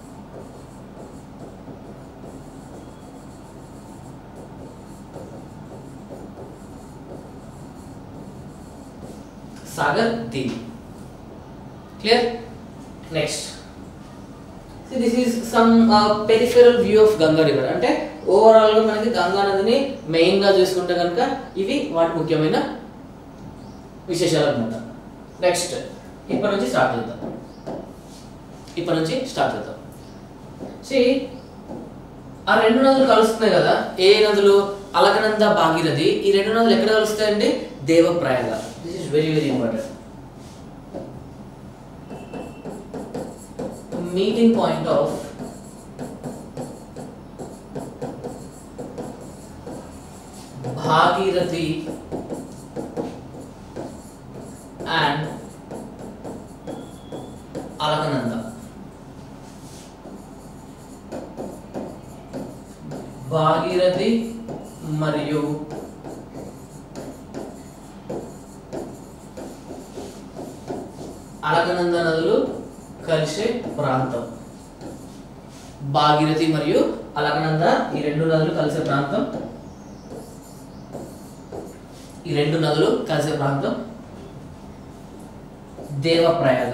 Sagar Dweep. Clear? Next, see this is some peripheral view of Ganga river. అంటే ఓవరాల్ గా మనకి గంగా నదిని మెయిన్ గా చూసుకుంటే కనుక ఇవి వాటి ముఖ్యమైన విశేషాలు అన్నమాట. నెక్స్ట్, ఇప్పటి నుంచి స్టార్ట్ చేద్దాం. See, ఆ 2 నదులు కలుస్తున్నాయి కదా, ఏ నదులు? అలకనంద, భాగీరథి. ఈ 2 నదులు ఎక్కడ కలుస్తాయండి? Devprayag. This is very very important. meeting point of Bhagirathi and Alakananda. Bhagirathi మరియు అలకనంద నదులు కలిసే ప్రాంతం. భాగీరథి మరియు అలకనంద ఈ 2 నదులు కలిసే ప్రాంతం. దేవప్రయాగ.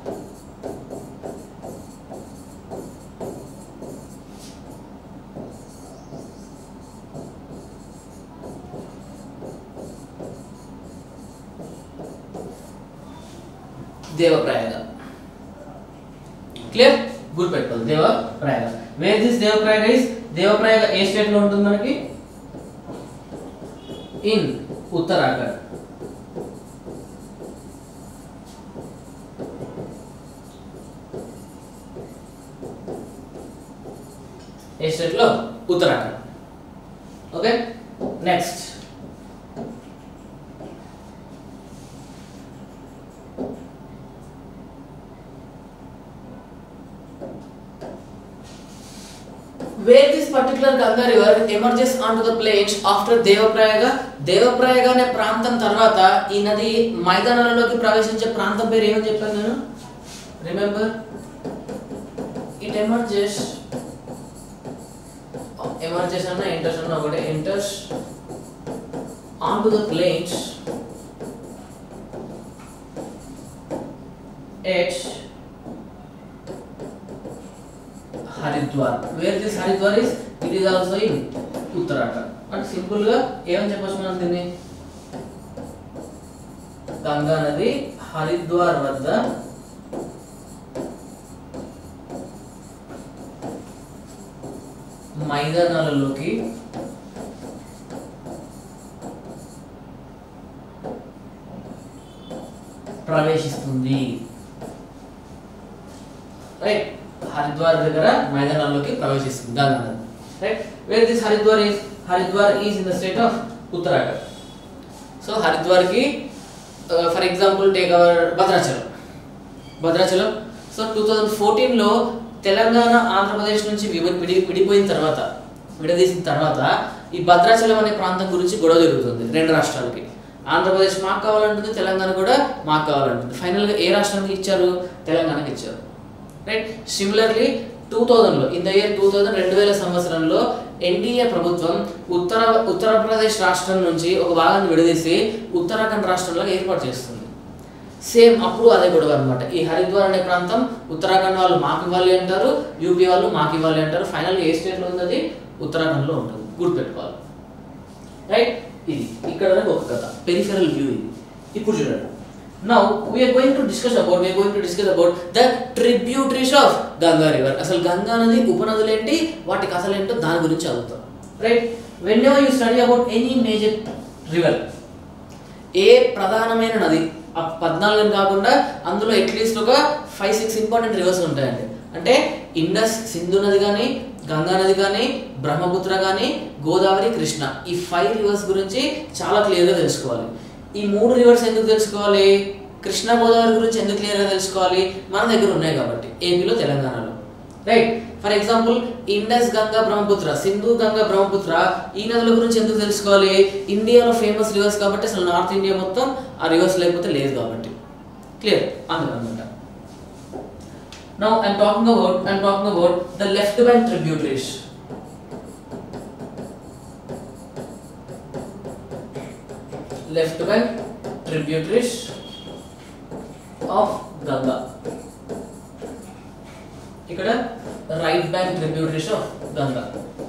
క్లియర్? గుడ్ పెట్టుకోవాలి. Devprayag. Where this Devprayag is? Devprayag ఏ స్టేట్ లో ఉంటుంది మనకి? ఇన్ ఉత్తరాఖండ్. ఏ స్టేట్ లో? Uttarakhand. Okay? Next, where this particular Ganga river emerges onto the plains after Devaprayaga. Devaprayaga అనే ప్రాంతం తర్వాత ఈ నది మైదానాలలోకి ప్రవేశించే ప్రాంతం పేరు ఏమని చెప్పాను నేను? రిమెంబర్, ఇట్ ఎమర్జెస్ అన్న ఎంటర్స్ అన్న ఒకటే, enters onto the plains at Haridwar. Where this Haridwar is? It is also in Uttarakhand. And simple గా ఏమని చెప్పొచ్చు మనం దీన్ని? గంగా నది హరిద్వార్ వద్ద మైదానాలలోకి ప్రవేశిస్తుంది. రైట్, హరిద్వార్ దగ్గర మైదానాల్లోకి ప్రవేశిస్తుంది గంగా నది. Right, where this Haridwar is? Haridwar is in the state of Uttarakhand. So Haridwar కి for example take our Bhadrachalam. So 2014లో తెలంగాణ ఆంధ్రప్రదేశ్ నుంచి విడిపోయిన తర్వాత, విడదీసిన తర్వాత ఈ భద్రాచలం అనే ప్రాంతం గురించి గొడవ జరుగుతుంది రెండు రాష్ట్రాలకి. ఆంధ్రప్రదేశ్ మాకు కావాలంటుంది, తెలంగాణ కూడా మాకు కావాలంటుంది. ఫైనల్గా ఏ రాష్ట్రానికి ఇచ్చారు? తెలంగాణకి ఇచ్చారు. రైట్, సిమిలర్లీ 2000లో ఇన్ ద ఇయర్ 2000 సంవత్సరంలో ఎన్డీఏ ప్రభుత్వం ఉత్తరప్రదేశ్ రాష్ట్రం నుంచి ఒక భాగాన్ని విడదీసి ఉత్తరాఖండ్ రాష్ట్రంలో ఏర్పాటు చేస్తుంది. సేమ్ అప్పుడు అదే గొడవ అనమాట. ఈ హరిద్వార్ అనే ప్రాంతం ఉత్తరాఖండ్ వాళ్ళు మాకు ఇవ్వాలి అంటారు, యూపీ వాళ్ళు మాకు ఇవ్వాలి అంటారు. ఫైనల్గా ఏ స్టేట్లో ఉంది? అది ఉత్తరాఖండ్లో ఉంటుంది, గుర్తుపెట్టుకోవాలి. రైట్, ఇది ఇక్కడ వరకు ఒక కథ, పెరిఫెరల్ వ్యూ ఇది. ఇప్పుడు చూడండి, now we are going to discuss about the tributaries of Ganga river. అసలు గంగా నది ఉపనదులు ఏంటి, వాటి కథలు ఏంటో దాని గురించి చదువుతాం. Right, whenever you study about any major river, ఏ ప్రధానమైన నది, ఆ 14 కాకుండా అందులో అట్లీస్ట్ ఒక 5-6 ఇంపార్టెంట్ రివర్స్ ఉంటాయండి. అంటే ఇండస్, సింధు నది కానీ, గంగా నది కానీ, బ్రహ్మపుత్ర కానీ, గోదావరి, కృష్ణ, ఈ 5 రివర్స్ గురించి చాలా క్లియర్గా తెలుసుకోవాలి. ఈ 3 రివర్స్ ఎందుకు తెలుసుకోవాలి? కృష్ణ, గోదావరి గురించి ఎందుకు క్లియర్గా తెలుసుకోవాలి? మన దగ్గర ఉన్నాయి కాబట్టి, ఏపీలో, తెలంగాణలో. Right, for example Indus, Ganga, Brahmaputra, Sindhu, Ganga, Brahmaputra, ఈ నదుల గురించి ఎందుకు తెలుసుకోవాలి? ఇండియాలో ఫేమస్ రివర్స్ కాబట్టి, అసలు నార్త్ ఇండియా మొత్తం ఆ రివర్స్ లేకపోతే లేదు కాబట్టి. క్లియర్ అందుకనమాట. Now I'm talking about the left bank tributaries. Left bank tributaries of Ganga. ఇక్కడ right bank tributaries of Ganga.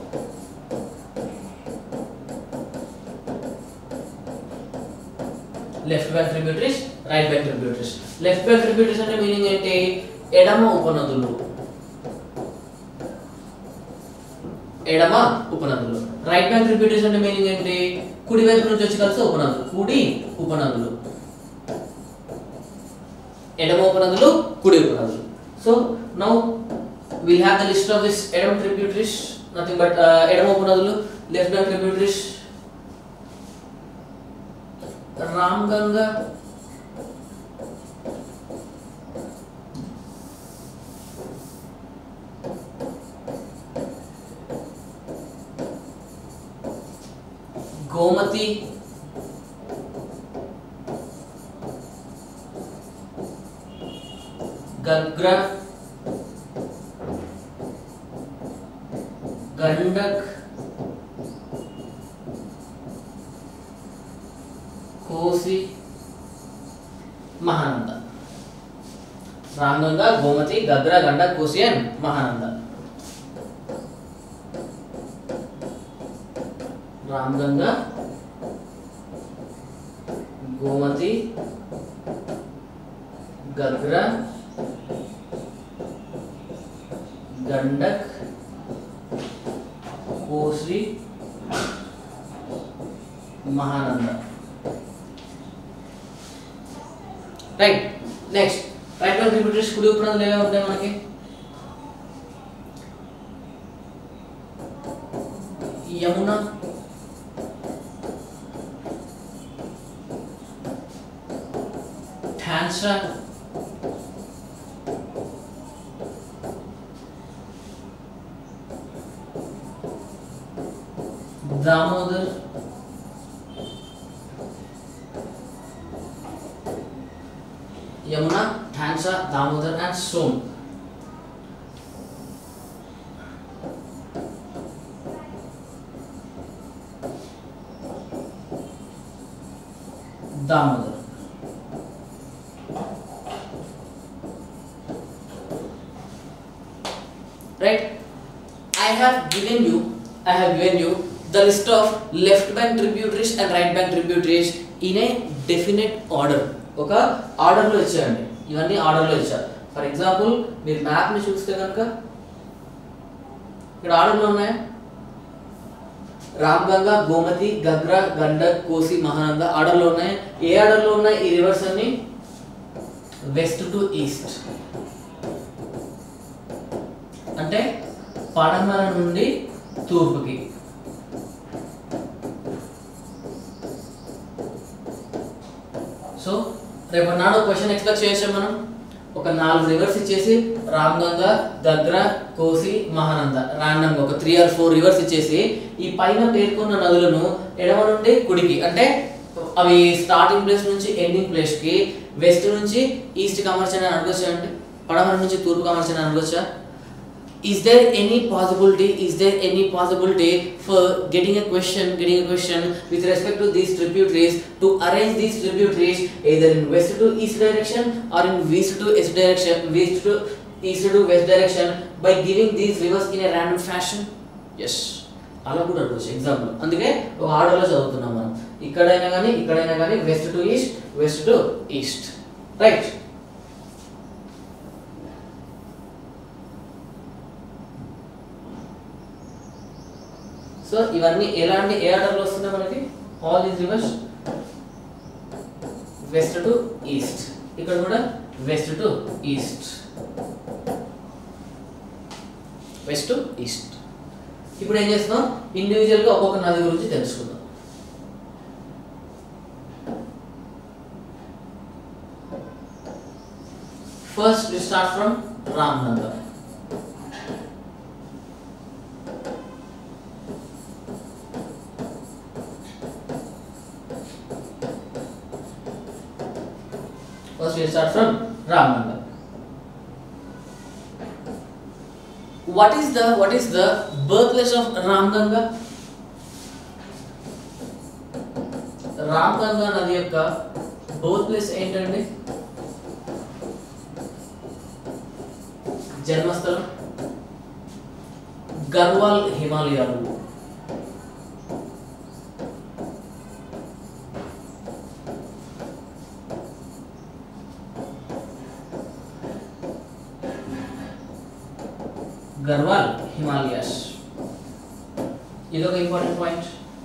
Left bank tributaries, right bank tributaries. Left bank tributaries అంటే meaning ఏంటి? ఎడమ ఉపనదులు. రైట్ బ్యాంక్ ట్రిబ్యూటరీస్ అంటే meaning ఏంటి? కుడి వైపు నుంచి వచ్చి కలిసే ఉపనదులు, కుడి ఉపనదులు. ఎడమ ఉపనదులు, కుడి ఉపనదులు. So now we'll have the list of this ఎడమ tributaries, nothing but ఎడమ ఉపనదులు. Left bank tributaries, Ramganga, Gomti, Ghaggar, Gandak, Kosi, Mahananda. Ramganga, Gomti, Ghaggar, Gandak, Kosi and Mahananda. Ramganga, Gomti, Ghaggar, Gandak, Kosi, Mahananda. Right, next right bank tributaries కుడి ఉపనదులు ఏమేమి ఉంటాయి మనకి? Yamuna, Tansa, Damodar, Yamuna, Thansa, Damodar and Son. Damodar. Right? I have given you the list of left bank tributaries and right bank tributaries in a definite order. ఒక order లో ఇచ్చారండి, ఇవన్నీ order లో ఇచ్చారు. ఫర్ ఎగ్జాంపుల్ మీరు మ్యాప్ ని చూస్తే కనుక ఇక్కడ ఆర్డర్ లో ఉన్నాయి. రామ్గంగా, గోమతి, గంగ్రా, గండక్, కోసి, మహానంద ఆర్డర్ లో ఉన్నాయి. ఏ ఆర్డర్ లో ఉన్నాయి ఈ రివర్స్ అన్ని? వెస్ట్ టు ఈస్ట్, అంటే పడమర నుండి తూర్పుకి. సో రేపు నాడు క్వశ్చన్ ఎక్స్పెక్ట్ చేసాం మనం. ఒక 4 రివర్స్ ఇచ్చేసి రామ్గంగా, గగ్రా, కోసి, మహానంద రాండమ్ ఒక 3 or 4 రివర్స్ ఇచ్చేసి ఈ పైన పేర్కొన్న నదులను ఎడమ నుండి కుడికి, అంటే అవి స్టార్టింగ్ ప్లేస్ నుంచి ఎండింగ్ ప్లేస్ కి వెస్ట్ నుంచి ఈస్ట్ కి అమర్చని అనుకోవచ్చా అండి? పడమర నుంచి తూర్పుకి అమర్చని అనుకోవచ్చా? Is there any possibility for getting a question with respect to these tributaries, to arrange these tributaries either in west to east direction or in west to east direction by giving these rivers in a random fashion? Yes, అలా కూడా అడగొచ్చు example. అందుకే ఒక order లో చదువుతున్నాం మనం. ఇక్కడైనా కానీ west to east right. So ఇవన్నీ ఎలాంటి ఏ ఆర్డర్ లో వస్తున్నాయి మనకి? All these rivers west to east, ఇక్కడ కూడా వెస్ట్ టు ఈస్ట్. ఇప్పుడు ఏం చేస్తున్నాం? ఇండివిజువల్ గా ఒక్కొక్క నది గురించి తెలుసుకుందాం. First we start from Ramganga. First we start from Ramganga. What is the birthplace of Ramganga? Ramganga నది యొక్క birthplace ఏంటండి? జన్మస్థలం గర్వాల్ హిమాలయాలు. గర్వాల్ హిమాలయాస్, ఇది ఒక ఇంపార్టెంట్ పాయింట్.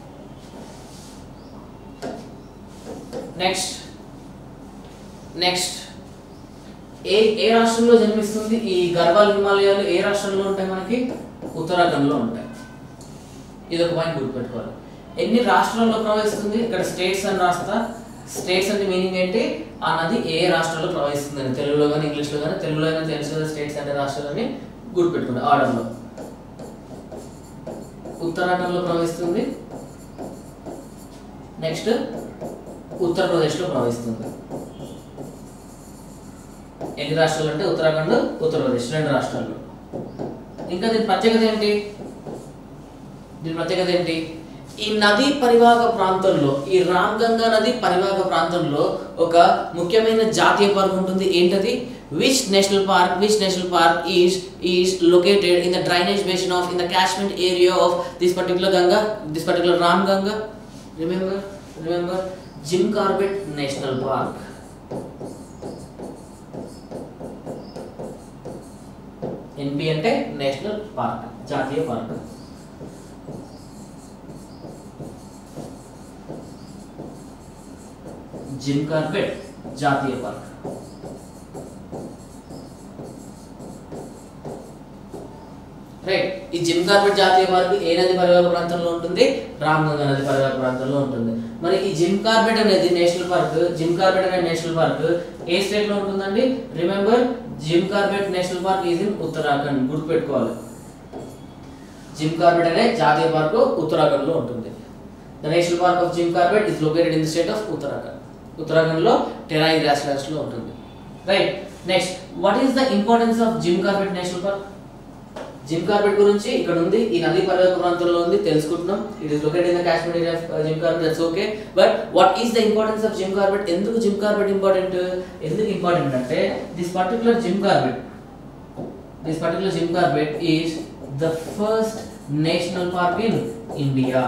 నెక్స్ట్ ఏ రాష్ట్రంలో జన్మిస్తుంది ఈ గర్వాల్ హిమాలయాలు? ఏ రాష్ట్రంలో ఉంటాయి మనకి? ఉత్తరాఖండ్ లో ఉంటాయి. ఇది ఒక పాయింట్ గుర్తుపెట్టుకోవాలి. ఎన్ని రాష్ట్రాల్లో ప్రవహిస్తుంది? ఇక్కడ స్టేట్స్ అని రాస్తా. స్టేట్స్ అంటే మీనింగ్ ఏంటి? ఆ నది ఏ రాష్ట్రంలో ప్రవహిస్తుంది అని. తెలుగులో కానీ ఇంగ్లీష్లో కానీ. తెలుగులో అయినా తెలుసు కదా స్టేట్స్ అంటే రాష్ట్రాలని గుర్తుపెట్టుకోండి ఆర్డర్ లో. ఉత్తరాఖండ్ లో ప్రవహిస్తుంది. నెక్స్ట్ ఉత్తరప్రదేశ్ లో ప్రవహిస్తుంది. ఎన్ని రాష్ట్రాలు అంటే ఉత్తరాఖండ్, ఉత్తరప్రదేశ్ 2 రాష్ట్రాల్లో. ఇంకా దీని ప్రత్యేకత ఏంటి? ఈ నదీ పరివాహక ప్రాంతంలో, ఈ రామ్గంగా నది పరివాహక ప్రాంతంలో ఒక ముఖ్యమైన జాతీయ పార్క్ ఉంటుంది. ఏంటది? Which national park is located in the drainage basin of in the catchment area of this particular Ramganga? Remember Jim Corbett National Park. NP అంటే నేషనల్ పార్క్, జాతీయ పార్క్. జిమ్ కార్బెట్ జాతీయ పార్క్. రైట్. ఈ Jim Corbett జాతీయ park ఏ నది పరివాహక ప్రాంతంలో ఉంటుంది? రామ్గంగా నది పరివాహక ప్రాంతంలో ఉంటుంది. మరి ఈ జిమ్ కార్బెట్ అనేది నేషనల్ పార్క్ ఏ స్టేట్ లో ఉంటుందండి? Remember Jim Corbett national park is in Uttarakhand. గుర్తుపెట్టుకోవాలి. జిమ్ కార్బెట్ అనే జాతీయ పార్కు ఉత్తరాఖండ్ లో ఉంటుంది. The national park of Jim Corbett is located in the state of Uttarakhand. Uttarakhand లో టెరాయి గ్రాస్ ల్యాండ్స్ లో ఉంటుంది. Right. Next, what is the importance of Jim Corbett national park? Jim Corbett గురించి ఇక్కడ ఉంది, ఈ నదీ పరివాహక ప్రాంతంలో ఉంది, తెలుసుకుంటున్నాం. It is located in the Kashmir area of Jim Corbett, that's okay. But what is the importance of Jim Corbett? ఎందుకు జిమ్ కార్బెట్ ఇంపార్టెంట్? ఎందుకు ఇంపార్టెంట్ అంటే this particular Jim Corbett is the first national park in India.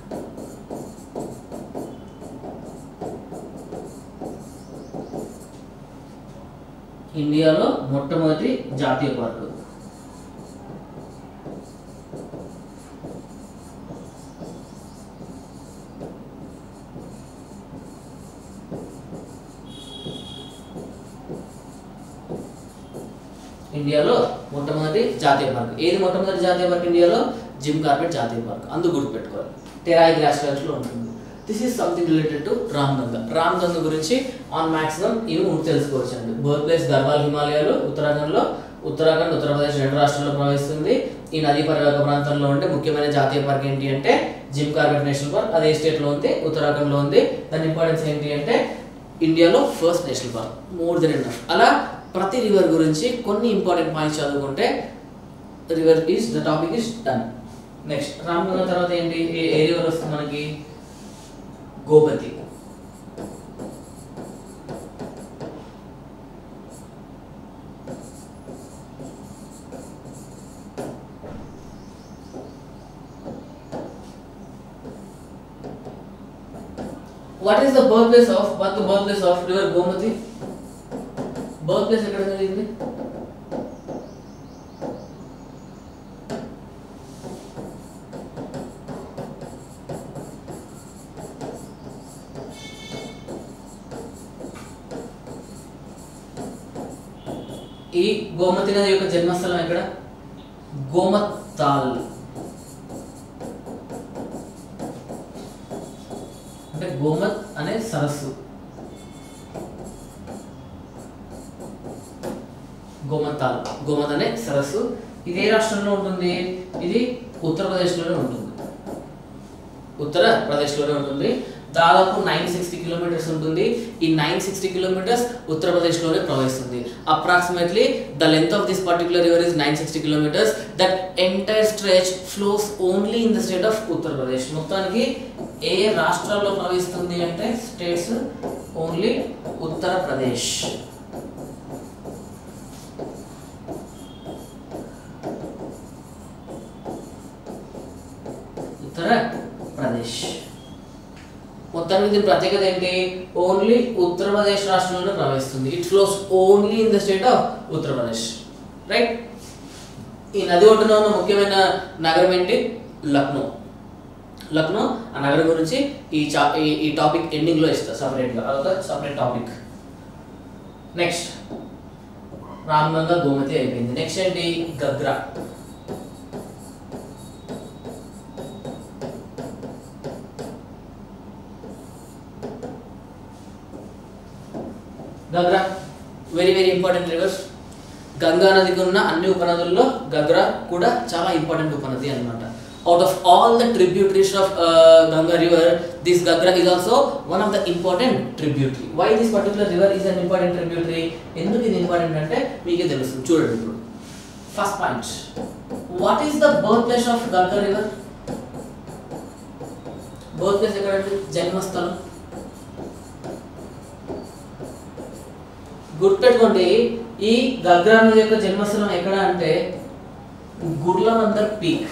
ఇండియాలో మొట్టమొదటి జాతీయ park. ఇండియాలో మొట్టమొదటి జాతీయ park. ఏది మొట్టమొదటి జాతీయ పార్క్ ఇండియాలో? జిమ్ కార్బెట్ జాతీయ పార్క్. అందుకు గుర్తుపెట్టుకోవాలి. టెరాయి గ్రాస్ ల్యాండ్స్ లో ఉంటుంది. This is something related to Ramganga. Ramganga గురించి ఆన్ మాక్సిమం ఇవి తెలుసుకోవచ్చు అండి. బర్త్ ప్లేస్ గర్వాల్ హిమాలయాలు ఉత్తరాఖండ్లో, ఉత్తరాఖండ్ ఉత్తరప్రదేశ్ రెండు రాష్ట్రాల్లో ప్రవహిస్తుంది. ఈ నదీ పరివాహక ప్రాంతంలో ఉండే ముఖ్యమైన జాతీయ పార్క్ ఏంటి అంటే జిమ్ కార్బెట్ నేషనల్ పార్క్. అది ఏ స్టేట్ లో ఉంది? ఉత్తరాఖండ్ లో ఉంది. దాని ఇంపార్టెన్స్ ఏంటి అంటే ఇండియాలో first national park. More than enough. అలా ప్రతి రివర్ గురించి కొన్ని ఇంపార్టెంట్ పాయింట్స్ చదువుకుంటే river is the topic is done. Next, Ramganga తర్వాత ఏంటి? ఏ రివర్ వస్తుంది మనకి? Gomati. What is the birthplace of river Gomati? Birthplace ఎక్కడ జరిగింది? ఈ గోమతి నది యొక్క జన్మస్థలం ఎక్కడ? గోమతాల్. అంటే గోమత్ అనే సరస్సు. గోమత్ అనే సరస్సు. ఇది ఏ రాష్ట్రంలో ఉంటుంది? ఇది ఉత్తరప్రదేశ్లోనే ఉంటుంది. దాదాపు 960 కిలోమీటర్స్ ఉంటుంది. ఈ 960 కిలోమీటర్స్ ఉత్తరప్రదేశ్లోనే ప్రవహిస్తుంది. Approximately the length of this particular river is 960 kilometres. That entire stretch flows only in the state of Uttar Pradesh. మొత్తానికి ఏ రాష్ట్రాల్లో ప్రవహిస్తుంది అంటే స్టేట్స్ ఓన్లీ ఉత్తరప్రదేశ్. ఉత్తరప్రదేశ్. మొత్తానికి దీని ప్రత్యేకత ఏంటి? ఓన్లీ ఉత్తరప్రదేశ్ రాష్ట్రంలోనే ప్రవహిస్తుంది. It flows only in the state of Uttar Pradesh. Right. ఈ నది ఒడ్డున ఉన్న ముఖ్యమైన నగరం ఏంటి? లక్నో. ఆ నగరం గురించి ఈ టాపిక్ ఎండింగ్ లో ఇస్తా సపరేట్ గా. అదొక separate topic. Next, Ramganga Gomti అయిపోయింది. నెక్స్ట్ ఏంటి? Ghaghra. Ghaghra very important rivers. Ganga నదికి ఉన్న అన్ని ఉపనదుల్లో గగ్రా కూడా చాలా ఇంపార్టెంట్ ఉపనది అన్నమాట. Out of all the tributaries of Ganga river, this Gagra is also one of the important tributary. Why this particular river is an important tributary? ఎందుకు ఇది ఇంపార్టెంట్ అంటే మీకే తెలుస్తుంది. చూడండి ఇప్పుడు. First point, what is the birthplace of Ganga river? birthplace ఎక్కడంటే జన్మస్థలం. గుర్తుపెట్టుకోండి, ఈ గగ్రా నది యొక్క జన్మస్థలం ఎక్కడ అంటే గుర్లమందర్ పీక్.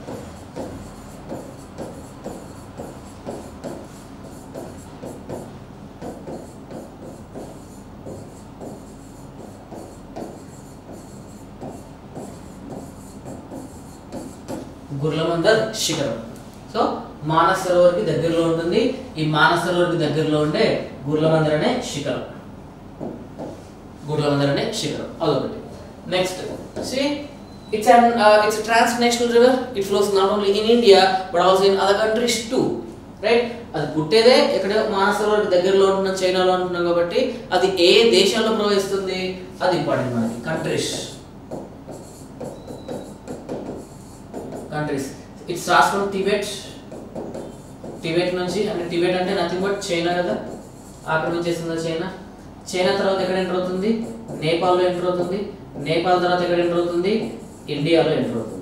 గుర్లమందర్ శిఖరం. సో మానస్ సరోవర్కి దగ్గరలో ఉంటుంది. ఈ మానస్ సరోవర్కి దగ్గరలో ఉండే గుర్లమందర్ అనే శిఖరం. అదొకటి. Next, see it's a transnational river. It flows not only in India but also in other countries too, right? అది పుట్టేదే ఎక్కడ? మానస్ సరోవర్కి దగ్గరలో ఉంటున్న చైనాలో ఉంటున్నాం కాబట్టి అది ఏ దేశాల్లో ప్రవహిస్తుంది అది ఇంపార్టెంట్ మనకి. Countries countries. It starts from Tibet. Tibet నుంచి, అంటే టిబెట్ అంటే నథింగ్ బట్ చైనా కదా, ఆక్రమించేసింది చైనా. చైనా తర్వాత ఎక్కడ ఎంటర్ అవుతుంది? నేపాల్లో ఎంటర్ అవుతుంది. నేపాల్ తర్వాత ఎక్కడ ఎంటర్ అవుతుంది? ఇండియాలో ఎంటర్ అవుతుంది.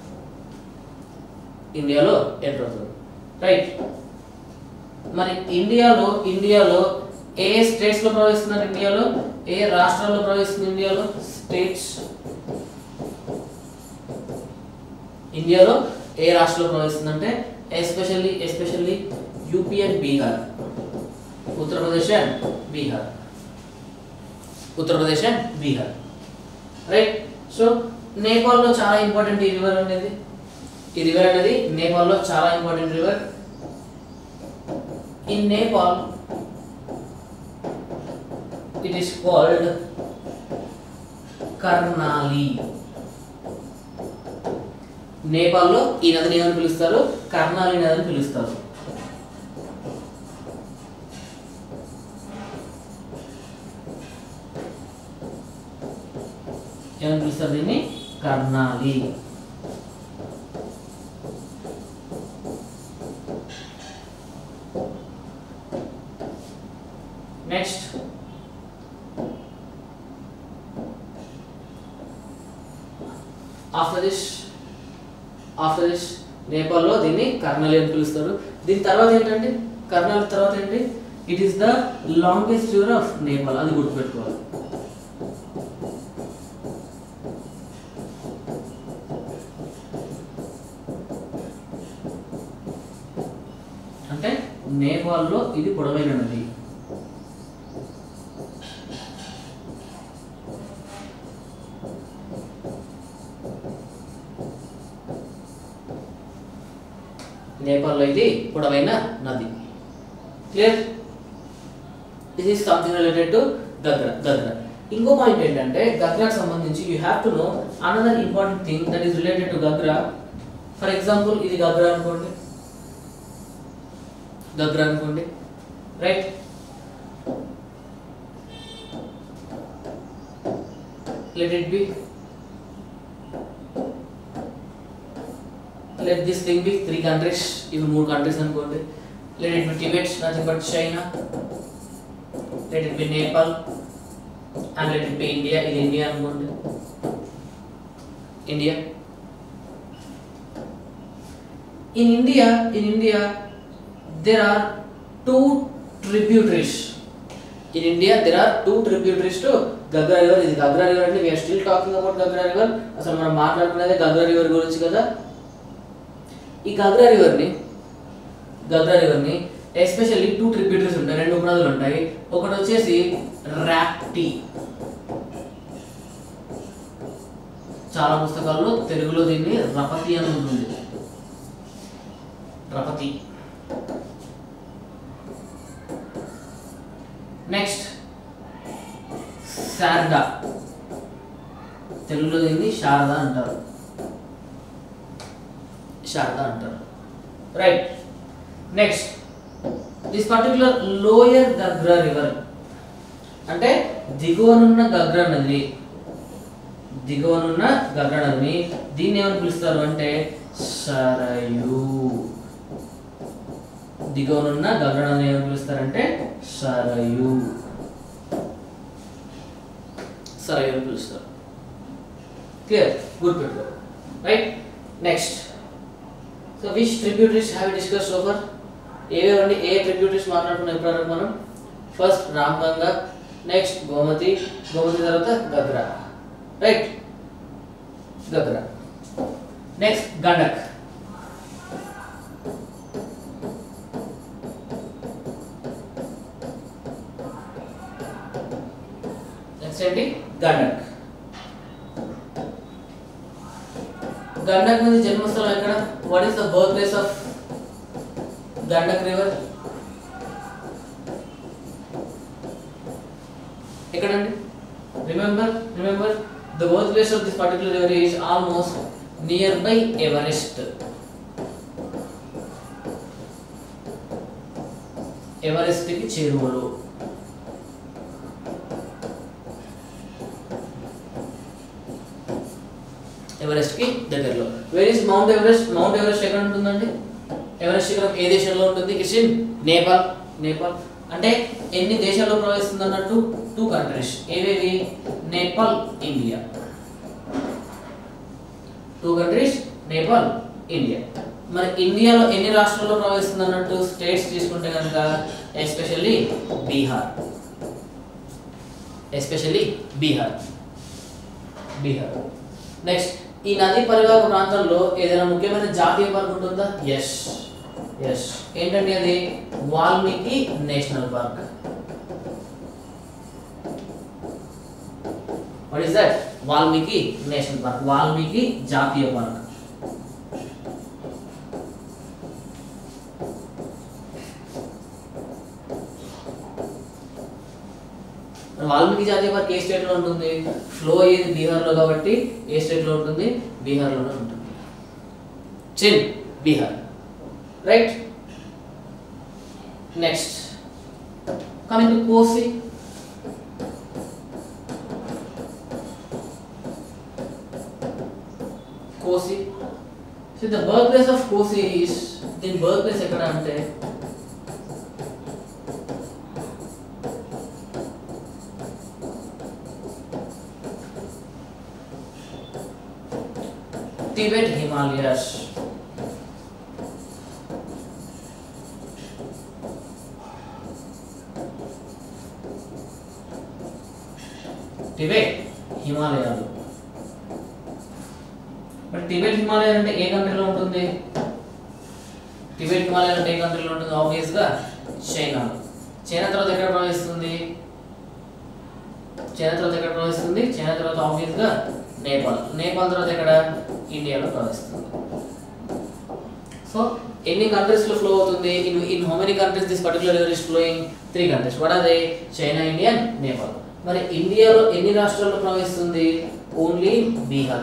ఇండియాలో ఎంటర్ అవుతుంది. రైట్. మరి ఇండియాలో ఏ స్టేట్స్ లో ప్రవేశిస్తున్నారు? ఇండియాలో ఏ రాష్ట్రాల్లో ప్రవేశిస్తుంది? ఇండియాలో ఏ రాష్ట్రంలో ప్రవేశిస్తుంది అంటే especially UP and Bihar. Uttar Pradesh and Bihar. Right. So నేపాల్లో చాలా ఇంపార్టెంట్ ఈ రివర్ అనేది. నేపాల్లో చాలా important river. In Nepal it is called Karnali. నేపాల్లో ఈ నదిని ఏమని పిలుస్తారు? కర్నాలి నది అని పిలుస్తారు. ఏమని పిలుస్తారు దీన్ని? కర్నాలి. నెక్స్ట్ ఆఫ్టర్ దిస్ నేపాల్లో దీన్ని కర్నాలి అని పిలుస్తారు. దీని తర్వాత ఏంటంటే, కర్నాలి తర్వాత ఏంటి? It is the longest river of Nepal. అది గుర్తుపెట్టుకోవాలి. అంటే నేపాల్లో ఇది పొడవైన నది. నేపాల్లో ఇది పొడవైన నది. Clear? This is something related to Ghaghra. ఇంకో పాయింట్ ఏంటంటే, గగ్రాకి సంబంధించి you have to know another important thing that is related to Ghaghra. For example ఇది గగ్రా అనుకోండి, right? Let it be. Let this thing be 3 countries, even more countries అనుకోండి. Let it be Tibet, nothing but China. Let it be Nepal, and let it be India. ఇది India అనుకోండి. India. In India, there are 2 tributaries. In India, there are 2 tributaries to Gagra River. This Gagra River, and we are still talking about Gagra River. అసలు మనం మాట్లాడుకునేది Gagra River గురించి కదా. ఈ Gagra River ని especially 2 tributaries ఉంటాయి, 2 ఉపనదులు ఉంటాయి. ఒకటి వచ్చేసి రాప్టి. చాలా పుస్తకాల్లో తెలుగులో దీన్ని రపతి అని ఉంటుంది. రపతి. నెక్స్ట్ శారదా. తెలుగులో దీన్ని శారదా అంటారు. Right. Next this particular lower Ghaghra river అంటే దిగువనున్న గగ్రా నదిని దీన్ని ఏమని పిలుస్తారు అంటే సరయూ. దిగువనున్న గగ్రా నదిని ఏమని పిలుస్తారంటే సరయూ అని పిలుస్తారు. క్లియర్? గుడ్ పెట్టుకో. Right. Next, so which tributaries have discuss over? ఏవేవండి? ఏ ట్రిబ్యూటరీస్ మాట్లాడుకున్నాం ఇప్పటివరకు మనం? ఫస్ట్ రామ్గంగా, నెక్స్ట్ గోమతి తర్వాత Ghaghra. Right. Ghaghra. Next Gandak. Next ఏంటి? గండక్. గండక్ నది జన్మస్థలం ఎక్కడ? What is the birth place of Gandak river? ఎక్కడండి? Remember the birth place of this particular river is almost near by Everest. Everest కి చేరువలో. ఎవరెస్ట్ కి దగ్గరలో. Where is Mount Everest? Mount Everest ఎక్కడ ఉంటుందండి? ఎవరెస్ట్ శిఖరం ఏ దేశంలో ఉంటుంది? It's in Nepal. నేపాల్ అంటే ఎన్ని దేశాల్లో ప్రవహిస్తుంది అన్నట్టు? 2 కంట్రీస్. ఏవేవి? Nepal, India. 2 countries, Nepal, India. మరి ఇండియాలో ఎన్ని రాష్ట్రాల్లో ప్రవహిస్తుంది అన్నట్టు స్టేట్స్ తీసుకుంటే కనుక especially Bihar. Especially Bihar. Bihar. Next, ఈ నదీ పరివాహక ప్రాంతంలో ఏదైనా ముఖ్యమైన జాతీయ పార్క్ ఉంటుందా? Yes yes. ఏంటండి అది? Valmiki national park. What is that? Valmiki national park. Valmiki జాతీయ పార్క్. వాల్మీకి జాతీయ పార్క్ ఏ స్టేట్ లో ఉంటుంది? ఫ్లో అయ్యేది బీహార్ లో కాబట్టి ఏ స్టేట్ లో ఉంటుంది? బీహార్ లోనే ఉంటుంది. చిన్ Bihar. Right. Next, coming to Kosi. Kosi. So the birth place of Kosi is, దీని బర్త్ ప్లేస్ ఎక్కడ అంటే టిబెట్ హిమాలయస్. టిబెట్ హిమాలయాలు. బట్ టిబెట్ హిమాలయ అంటే ఏ కంట్రీలో ఉంటుంది? టిబెట్ హిమాలయ అంటే ఏ కంట్రీలో ఉంటుంది? ఆబ్వియస్ గా చైనాలో. చైనా తర్వాత ఎక్కడ ప్రవహిస్తుంది? చైనా తర్వాత ఎక్కడ ప్రవహిస్తుంది? చైనా తర్వాత ఆబ్వియస్ గా నేపాల్. నేపాల్ తర్వాత ఎక్కడ? ఇండియాలో ప్రవహిస్తుంది. సో ఎన్ని కంట్రీస్ లో ఫ్లో అవుతుంది? In how many countries this particular river is flowing? 3 countries. What are they? China, India, Nepal. మరి ఇండియాలో ఎన్ని రాష్ట్రాల్లో ప్రవహిస్తుంది? Only Bihar.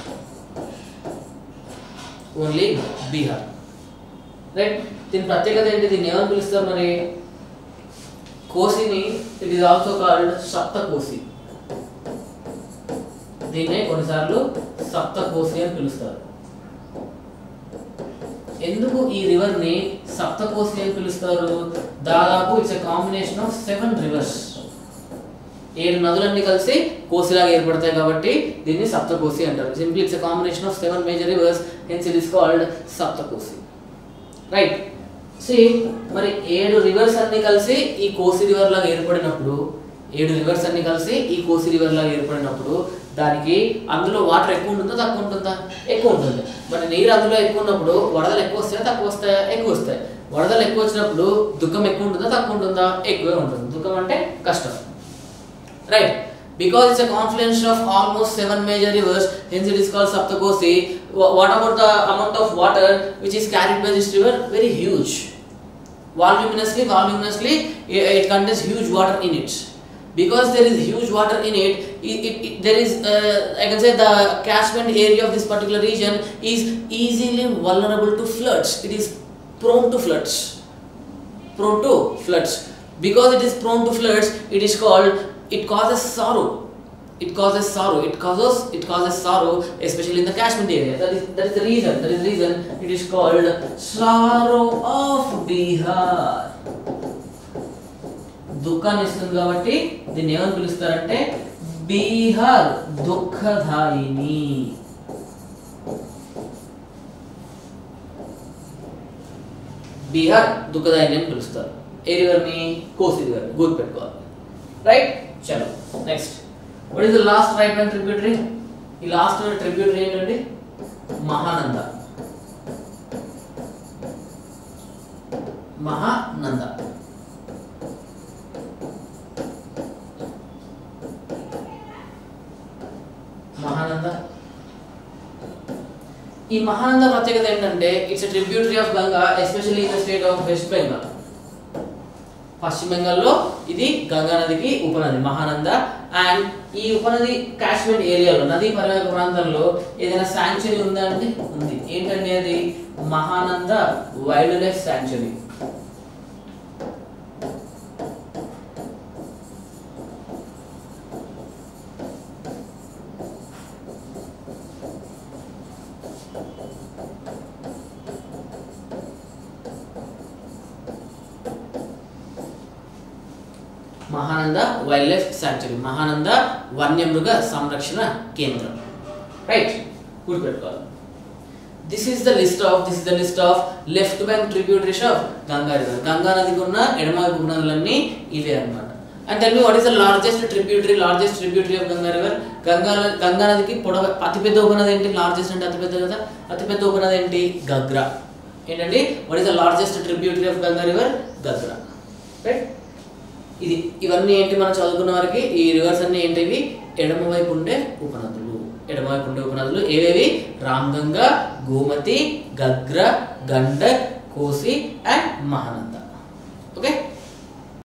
Only Bihar. Right. దీని ప్రత్యేకత ఏంటి? దీన్ని ఏమని పిలుస్తారు మరి? కోసిని it is also called Saptakosi. దీన్నే కొన్నిసార్లు సప్తకోసి అని పిలుస్తారు. ఎందుకు ఈ రివర్ ని సప్తకోసి అని పిలుస్తారు? దాదాపు it's a combination of 7 rivers. 7 నదులన్నీ కలిసి కోసిలాగా ఏర్పడతాయి కాబట్టి దీన్ని సప్తకోసి అంటారు. Simply it's a combination of 7 major rivers, hence it is called Saptakosi. Right. See, మరి 7 రివర్స్ అన్ని కలిసి ఈ కోసి రివర్ లాగా ఏర్పడినప్పుడు, 7 రివర్స్ అన్ని కలిసి ఈ కోసి రివర్ లాగా ఏర్పడినప్పుడు దానికి అందులో వాటర్ ఎక్కువ ఉంటుందా తక్కువ ఉంటుందా? ఎక్కువ ఉంటుంది. మరి నీరు అందులో ఎక్కువ ఉన్నప్పుడు వరదలు ఎక్కువ వస్తాయా తక్కువ వస్తాయా? ఎక్కువ వస్తాయి. వరదలు ఎక్కువ వచ్చినప్పుడు దుఃఖం ఎక్కువ ఉంటుందా తక్కువ ఉంటుందా? ఎక్కువే ఉంటుంది. దుఃఖం అంటే కష్టం. Right. Because it's a confluence of almost 7 major rivers, hence it is called Saptakosi. What about the amount of water which is carried by this river? Very huge. Voluminously, it contains huge water in it. Because there is huge water in it, there is, I can say, the catchment area of this particular region is easily vulnerable to floods. It is prone to floods. Prone to floods. Because it is prone to floods, it is called. It causes sorrow. It causes sorrow. It causes sorrow, especially in the catchment area. That is the reason. That is the reason it is called sorrow of Bihar. దుఃఖాన్ని ఇస్తుంది కాబట్టి దీన్ని ఏమని పిలుస్తారంటే బీహార్ దుఃఖదాయిని. బీహార్ దుఃఖదాయిని అని పిలుస్తారు. ఏ రివర్ని? కోసి river. గుర్తుపెట్టుకోవాలి. Right. చలో next, what is the last right hand tributary? ఈ లాస్ట్ ట్రిబ్యూటరీ ఏంటండి? మహానంద. మహానంద. మహానంద. ఈ మహానంద ప్రత్యేకత ఏంటంటే it's a tributary of Ganga, especially in the state of West Bengal. పశ్చిమ బెంగాల్లో ఇది గంగా నదికి ఉపనది మహానంద. అండ్ ఈ ఉపనది కాశ్మీర్ ఏరియాలో, నదీ పరివాహక ప్రాంతంలో ఏదైనా శాంక్చురీ ఉందా అంటే ఉంది. ఏంటంటే అది Mahananda wildlife sanctuary. Mahananda wildlife sanctuary, Mahananda వన్యమృగ సంరక్షణ కేంద్రం. రైట్, గుర్తుపెట్టుకోవాలి. This is the list of left bank tributaries of Ganga river. Ganga నదికి ఉన్న ఎడమవైపు ఉపనదులన్నీ ఇవే అన్నమాట. And tell me what is the largest tributary of Ganga river. Ganga నదికి అతిపెద్ద ఉపనది ఏంటి? లార్జెస్ట్ అంటే అతిపెద్ద కదా, అతిపెద్ద ఉపనది ఏంటి? గగ్రా. ఏంటండి, what is the largest tributary of Ganga river? Ghaghra. Right, ఇవన్నీ ఏంటి మనం చదువుకున్న వారికి? ఈ రివర్స్ అన్ని ఏంటివి? ఎడమవైపు ఉండే ఉపనదులు ఏవేవి? రామ్గంగా, గోమతి, గగ్రా, గండక్, కోసి అండ్ మహానంద. ఓకే.